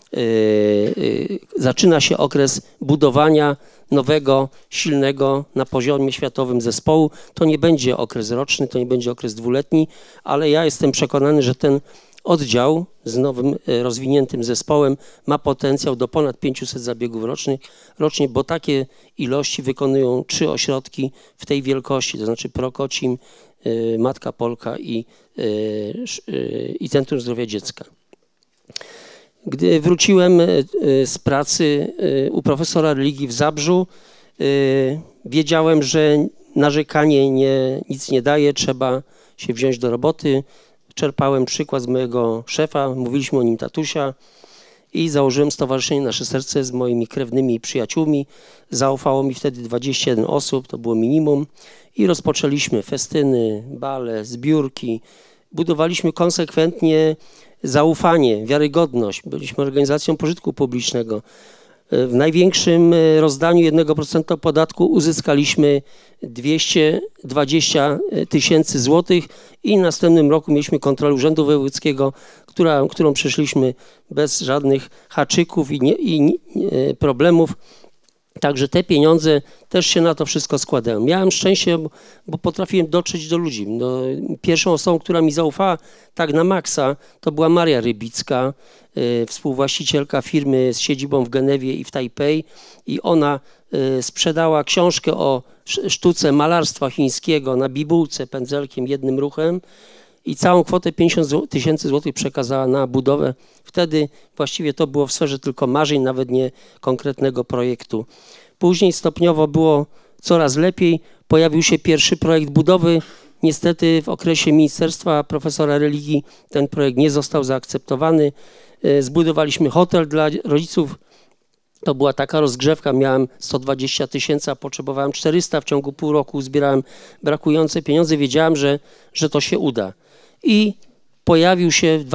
Zaczyna się okres budowania nowego, silnego na poziomie światowym zespołu. To nie będzie okres roczny, to nie będzie okres dwuletni, ale ja jestem przekonany, że ten oddział z nowym, rozwiniętym zespołem ma potencjał do ponad 500 zabiegów rocznie, bo takie ilości wykonują 3 ośrodki w tej wielkości, to znaczy Prokocim, Matka Polka i Centrum Zdrowia Dziecka. Gdy wróciłem z pracy u profesora religii w Zabrzu, wiedziałem, że narzekanie nic nie daje, trzeba się wziąć do roboty. Czerpałem przykład z mojego szefa, mówiliśmy o nim tatusia, i założyłem Stowarzyszenie Nasze Serce z moimi krewnymi przyjaciółmi. Zaufało mi wtedy 21 osób, to było minimum, i rozpoczęliśmy festyny, bale, zbiórki. Budowaliśmy konsekwentnie zaufanie, wiarygodność. Byliśmy organizacją pożytku publicznego. W największym rozdaniu 1% podatku uzyskaliśmy 220 000 złotych i w następnym roku mieliśmy kontrolę Urzędu Wojewódzkiego, którą przeszliśmy bez żadnych haczyków i problemów. Także te pieniądze też się na to wszystko składają. Miałem szczęście, bo potrafiłem dotrzeć do ludzi. No, pierwszą osobą, która mi zaufała tak na maksa, to była Maria Rybicka, współwłaścicielka firmy z siedzibą w Genewie i w Tajpej, i ona sprzedała książkę o sztuce malarstwa chińskiego na bibułce pędzelkiem, jednym ruchem, i całą kwotę 50 000 złotych przekazała na budowę. Wtedy właściwie to było w sferze tylko marzeń, nawet nie konkretnego projektu. Później stopniowo było coraz lepiej. Pojawił się pierwszy projekt budowy. Niestety w okresie ministerstwa profesora religii ten projekt nie został zaakceptowany. Zbudowaliśmy hotel dla rodziców. To była taka rozgrzewka, miałem 120 000, a potrzebowałem 400. W ciągu pół roku zbierałem brakujące pieniądze. Wiedziałem, że to się uda. I pojawił się w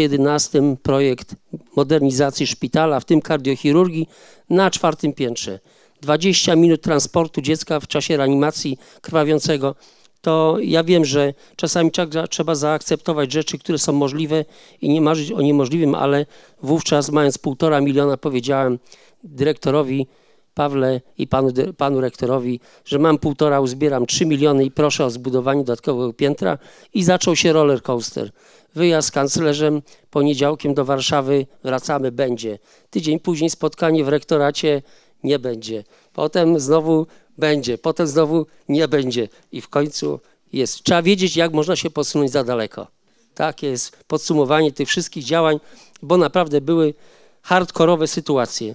2011 projekt modernizacji szpitala, w tym kardiochirurgii, na 4. piętrze. 20 minut transportu dziecka w czasie reanimacji krwawiącego. To ja wiem, że czasami trzeba zaakceptować rzeczy, które są możliwe, i nie marzyć o niemożliwym, ale wówczas, mając 1,5 miliona, powiedziałem dyrektorowi Pawle i panu rektorowi, że mam 1,5, uzbieram 3 miliony i proszę o zbudowanie dodatkowego piętra, i zaczął się roller coaster. Wyjazd z kanclerzem, poniedziałkiem do Warszawy, wracamy, będzie. Tydzień później spotkanie w rektoracie, nie będzie. Potem znowu będzie, potem znowu nie będzie i w końcu jest. Trzeba wiedzieć, jak można się posunąć za daleko. Takie jest podsumowanie tych wszystkich działań, bo naprawdę były hardkorowe sytuacje.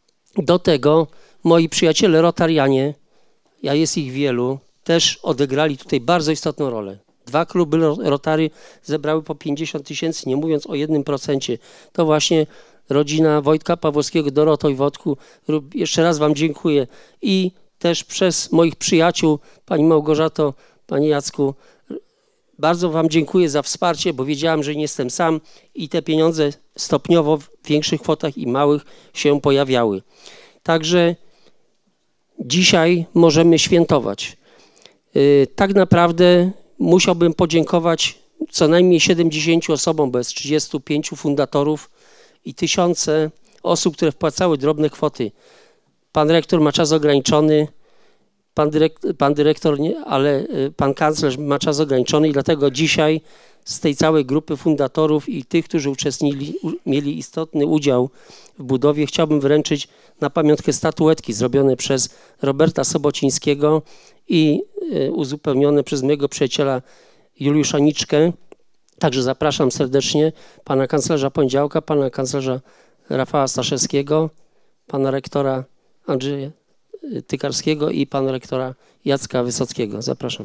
Do tego moi przyjaciele rotarianie, a jest ich wielu, też odegrali tutaj bardzo istotną rolę. 2 kluby Rotary zebrały po 50 000, nie mówiąc o 1%. To właśnie rodzina Wojtka Pawłowskiego, Doroto i Wojtku. Jeszcze raz wam dziękuję. I też przez moich przyjaciół, pani Małgorzato, Panie Jacku, bardzo Wam dziękuję za wsparcie, bo wiedziałem, że nie jestem sam i te pieniądze stopniowo w większych kwotach i małych się pojawiały. Także dzisiaj możemy świętować. Tak naprawdę musiałbym podziękować co najmniej 70 osobom, bo jest 35 fundatorów i tysiące osób, które wpłacały drobne kwoty. Pan rektor ma czas ograniczony, pan dyrektor nie, ale pan kanclerz ma czas ograniczony i dlatego dzisiaj z tej całej grupy fundatorów i tych, którzy mieli istotny udział w budowie, chciałbym wręczyć na pamiątkę statuetki zrobione przez Roberta Sobocińskiego i uzupełnione przez mojego przyjaciela Juliusza Niczkę. Także zapraszam serdecznie pana kanclerza Poniedziałka, pana kanclerza Rafała Staszewskiego, pana rektora Andrzeja Tykarskiego i pana rektora Jacka Wysockiego. Zapraszam.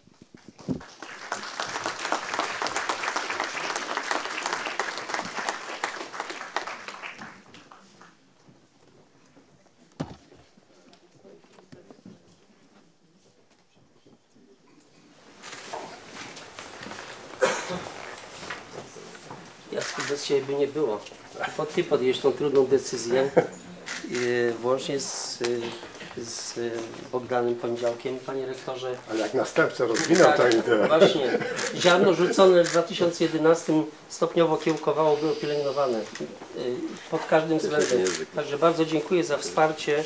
Jacku, bez ciebie by nie było. Ty podjęłeś tą trudną decyzję, włącznie z Bogdanem Poniedziałkiem, panie rektorze. Ale jak następca rozwinął tę ideę. Właśnie. Ziarno rzucone w 2011 stopniowo kiełkowało, było pielęgnowane pod każdym względem. Także bardzo dziękuję za wsparcie.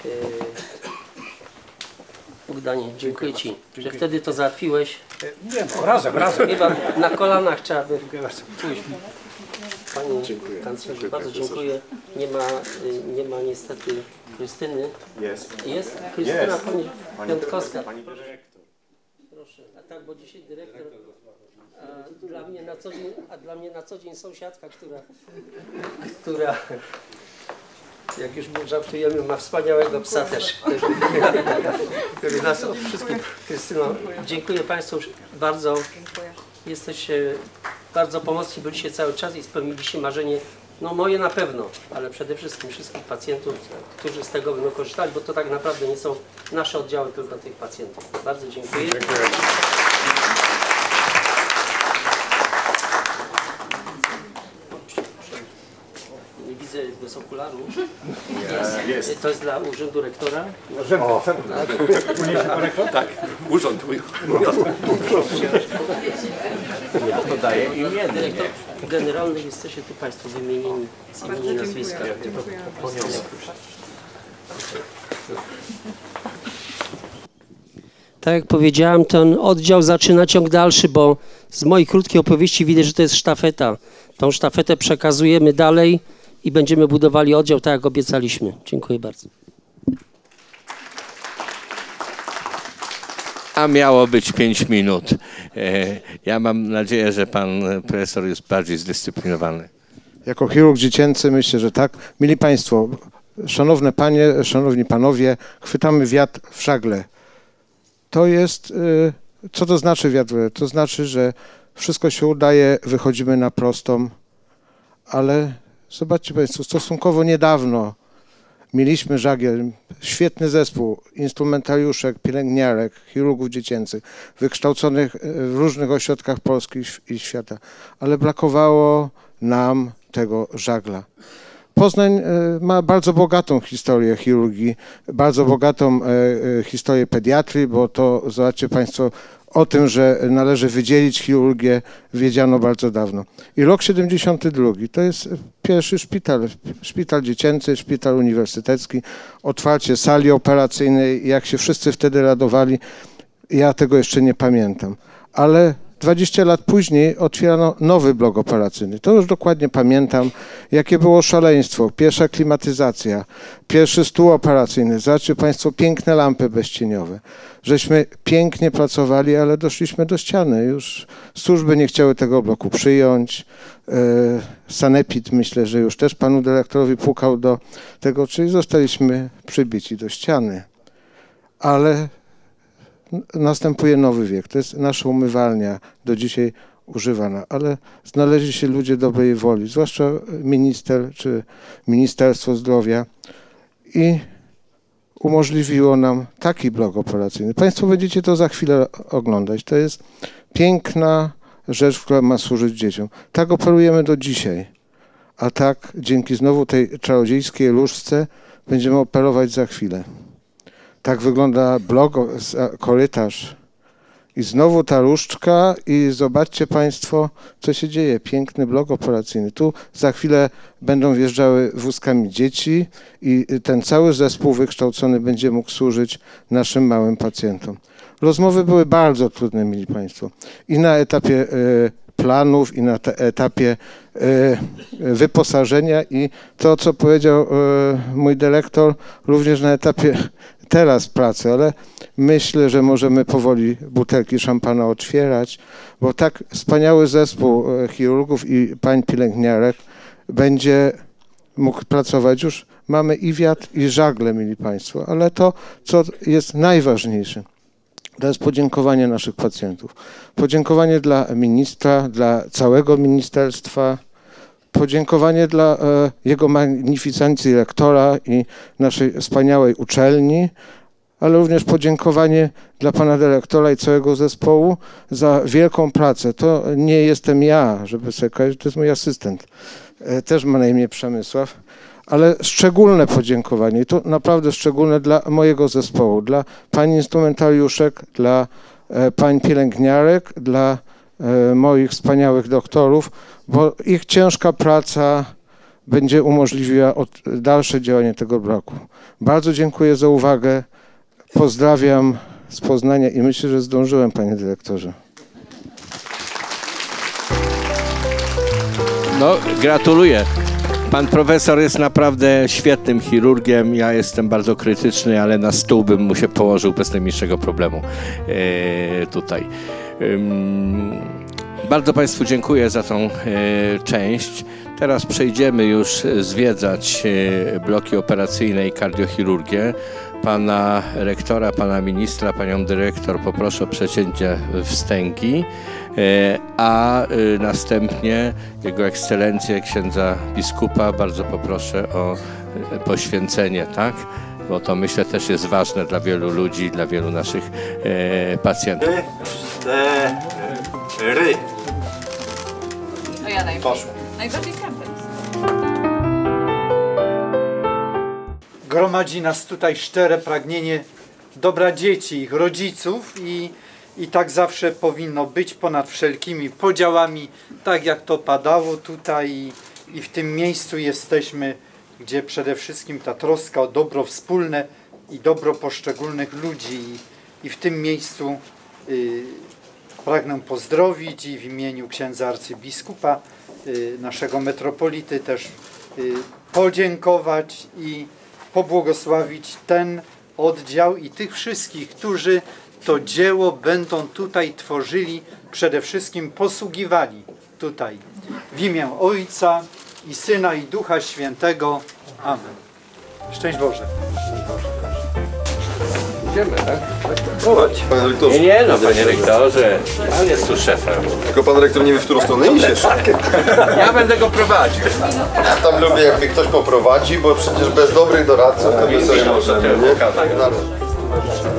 Bogdanie, dziękuję Ci, że wtedy to załatwiłeś. Nie, no, razem. Chyba na kolanach trzeba by pójść. Panie kanclerzu, bardzo dziękuję. Nie ma niestety Krystyny. Jest? Krystyna Piątkowska. Pani dyrektor. Proszę. A tak, bo dzisiaj dyrektor, a dla mnie na co dzień sąsiadka, która jak już żartujemy, ma wspaniałego psa też, który nas wszystkim. Krystyno, dziękuję Państwu bardzo. Jesteście bardzo pomocni, byliście cały czas i spełniliście marzenie, no moje na pewno, ale przede wszystkim wszystkich pacjentów, którzy z tego będą korzystali, bo to tak naprawdę nie są nasze oddziały, tylko tych pacjentów. Bardzo dziękuję. Nie widzę bez okularu. Jest. To jest dla urzędu rektora. Tak, urząd. Podaję imię. Dyrektor generalny, jesteście tu Państwo wymienieni z imienia i nazwiska. Tak jak powiedziałem, ten oddział zaczyna ciąg dalszy, bo z mojej krótkiej opowieści widać, że to jest sztafeta. Tą sztafetę przekazujemy dalej i będziemy budowali oddział tak, jak obiecaliśmy. Dziękuję bardzo. A miało być 5 minut. Ja mam nadzieję, że pan profesor jest bardziej zdyscyplinowany. Jako chirurg dziecięcy myślę, że tak. Mili Państwo, szanowne panie, szanowni panowie, chwytamy wiatr w żagle. To jest, co to znaczy wiatr? To znaczy, że wszystko się udaje, wychodzimy na prostą, ale zobaczcie Państwo, stosunkowo niedawno mieliśmy żagiel, świetny zespół instrumentariuszek, pielęgniarek, chirurgów dziecięcych, wykształconych w różnych ośrodkach Polski i świata, ale brakowało nam tego żagla. Poznań ma bardzo bogatą historię chirurgii, bardzo bogatą historię pediatrii, bo to, zobaczcie Państwo, o tym, że należy wydzielić chirurgię, wiedziano bardzo dawno. I rok 72 to jest pierwszy szpital dziecięcy, szpital uniwersytecki, otwarcie sali operacyjnej, jak się wszyscy wtedy radowali, ja tego jeszcze nie pamiętam. Ale 20 lat później otwierano nowy blok operacyjny. To już dokładnie pamiętam, jakie było szaleństwo. Pierwsza klimatyzacja, pierwszy stół operacyjny. Zobaczcie Państwo, piękne lampy bezcieniowe. Żeśmy pięknie pracowali, ale doszliśmy do ściany. Już służby nie chciały tego bloku przyjąć. Sanepid, myślę, że już też panu dyrektorowi pukał do tego, czyli zostaliśmy przybici do ściany. Ale następuje nowy wiek. To jest nasza umywalnia, do dzisiaj używana, ale znaleźli się ludzie dobrej woli, zwłaszcza minister czy Ministerstwo Zdrowia i umożliwiło nam taki blok operacyjny. Państwo będziecie to za chwilę oglądać. To jest piękna rzecz, która ma służyć dzieciom. Tak operujemy do dzisiaj, a tak dzięki znowu tej czarodziejskiej różdżce będziemy operować za chwilę. Tak wygląda blok, korytarz i znowu ta różdżka i zobaczcie Państwo, co się dzieje. Piękny blok operacyjny. Tu za chwilę będą wjeżdżały wózkami dzieci i ten cały zespół wykształcony będzie mógł służyć naszym małym pacjentom. Rozmowy były bardzo trudne, mili Państwo. I na etapie planów, i na etapie wyposażenia i to, co powiedział mój dyrektor, również na etapie teraz pracy, ale myślę, że możemy powoli butelki szampana otwierać, bo tak wspaniały zespół chirurgów i pań pielęgniarek będzie mógł pracować. Już mamy i wiatr, i żagle, mili Państwo, ale to, co jest najważniejsze, to jest podziękowanie naszych pacjentów. Podziękowanie dla ministra, dla całego ministerstwa, podziękowanie dla jego magnificencji rektora i naszej wspaniałej uczelni, ale również podziękowanie dla pana dyrektora i całego zespołu za wielką pracę. To nie jestem ja, żeby sobie kojarzyć, to jest mój asystent. Też ma na imię Przemysław, ale szczególne podziękowanie, i to naprawdę szczególne dla mojego zespołu, dla pań instrumentariuszek, dla pań pielęgniarek, dla moich wspaniałych doktorów, bo ich ciężka praca będzie umożliwiła dalsze działanie tego bloku. Bardzo dziękuję za uwagę. Pozdrawiam z Poznania i myślę, że zdążyłem, panie dyrektorze. No, gratuluję. Pan profesor jest naprawdę świetnym chirurgiem. Ja jestem bardzo krytyczny, ale na stół bym mu się położył bez najmniejszego problemu tutaj. Bardzo Państwu dziękuję za tą część. Teraz przejdziemy już zwiedzać bloki operacyjne i kardiochirurgię. Pana rektora, pana ministra, panią dyrektor poproszę o przecięcie wstęgi, a następnie jego ekscelencję księdza biskupa bardzo poproszę o poświęcenie, tak? Bo to myślę też jest ważne dla wielu ludzi, dla wielu naszych pacjentów. 4. No ja najbardziej krępę. Gromadzi nas tutaj szczere pragnienie dobra dzieci, ich rodziców i tak zawsze powinno być ponad wszelkimi podziałami, tak jak to padało tutaj i w tym miejscu jesteśmy, gdzie przede wszystkim ta troska o dobro wspólne i dobro poszczególnych ludzi i w tym miejscu pragnę pozdrowić i w imieniu księdza arcybiskupa, naszego metropolity też podziękować i pobłogosławić ten oddział i tych wszystkich, którzy to dzieło będą tutaj tworzyli, przede wszystkim posługiwali tutaj. W imię Ojca i Syna i Ducha Świętego. Amen. Szczęść Boże. Idziemy, tak? Panie rektorze. Nie, no panie rektorze, pan jest tu szefem. Tylko pan rektor nie wie, w którą stronę idziesz. Ja będę go prowadził. Ja tam lubię, jak mnie ktoś poprowadzi, bo przecież bez dobrych doradców to my sobie możemy, nie?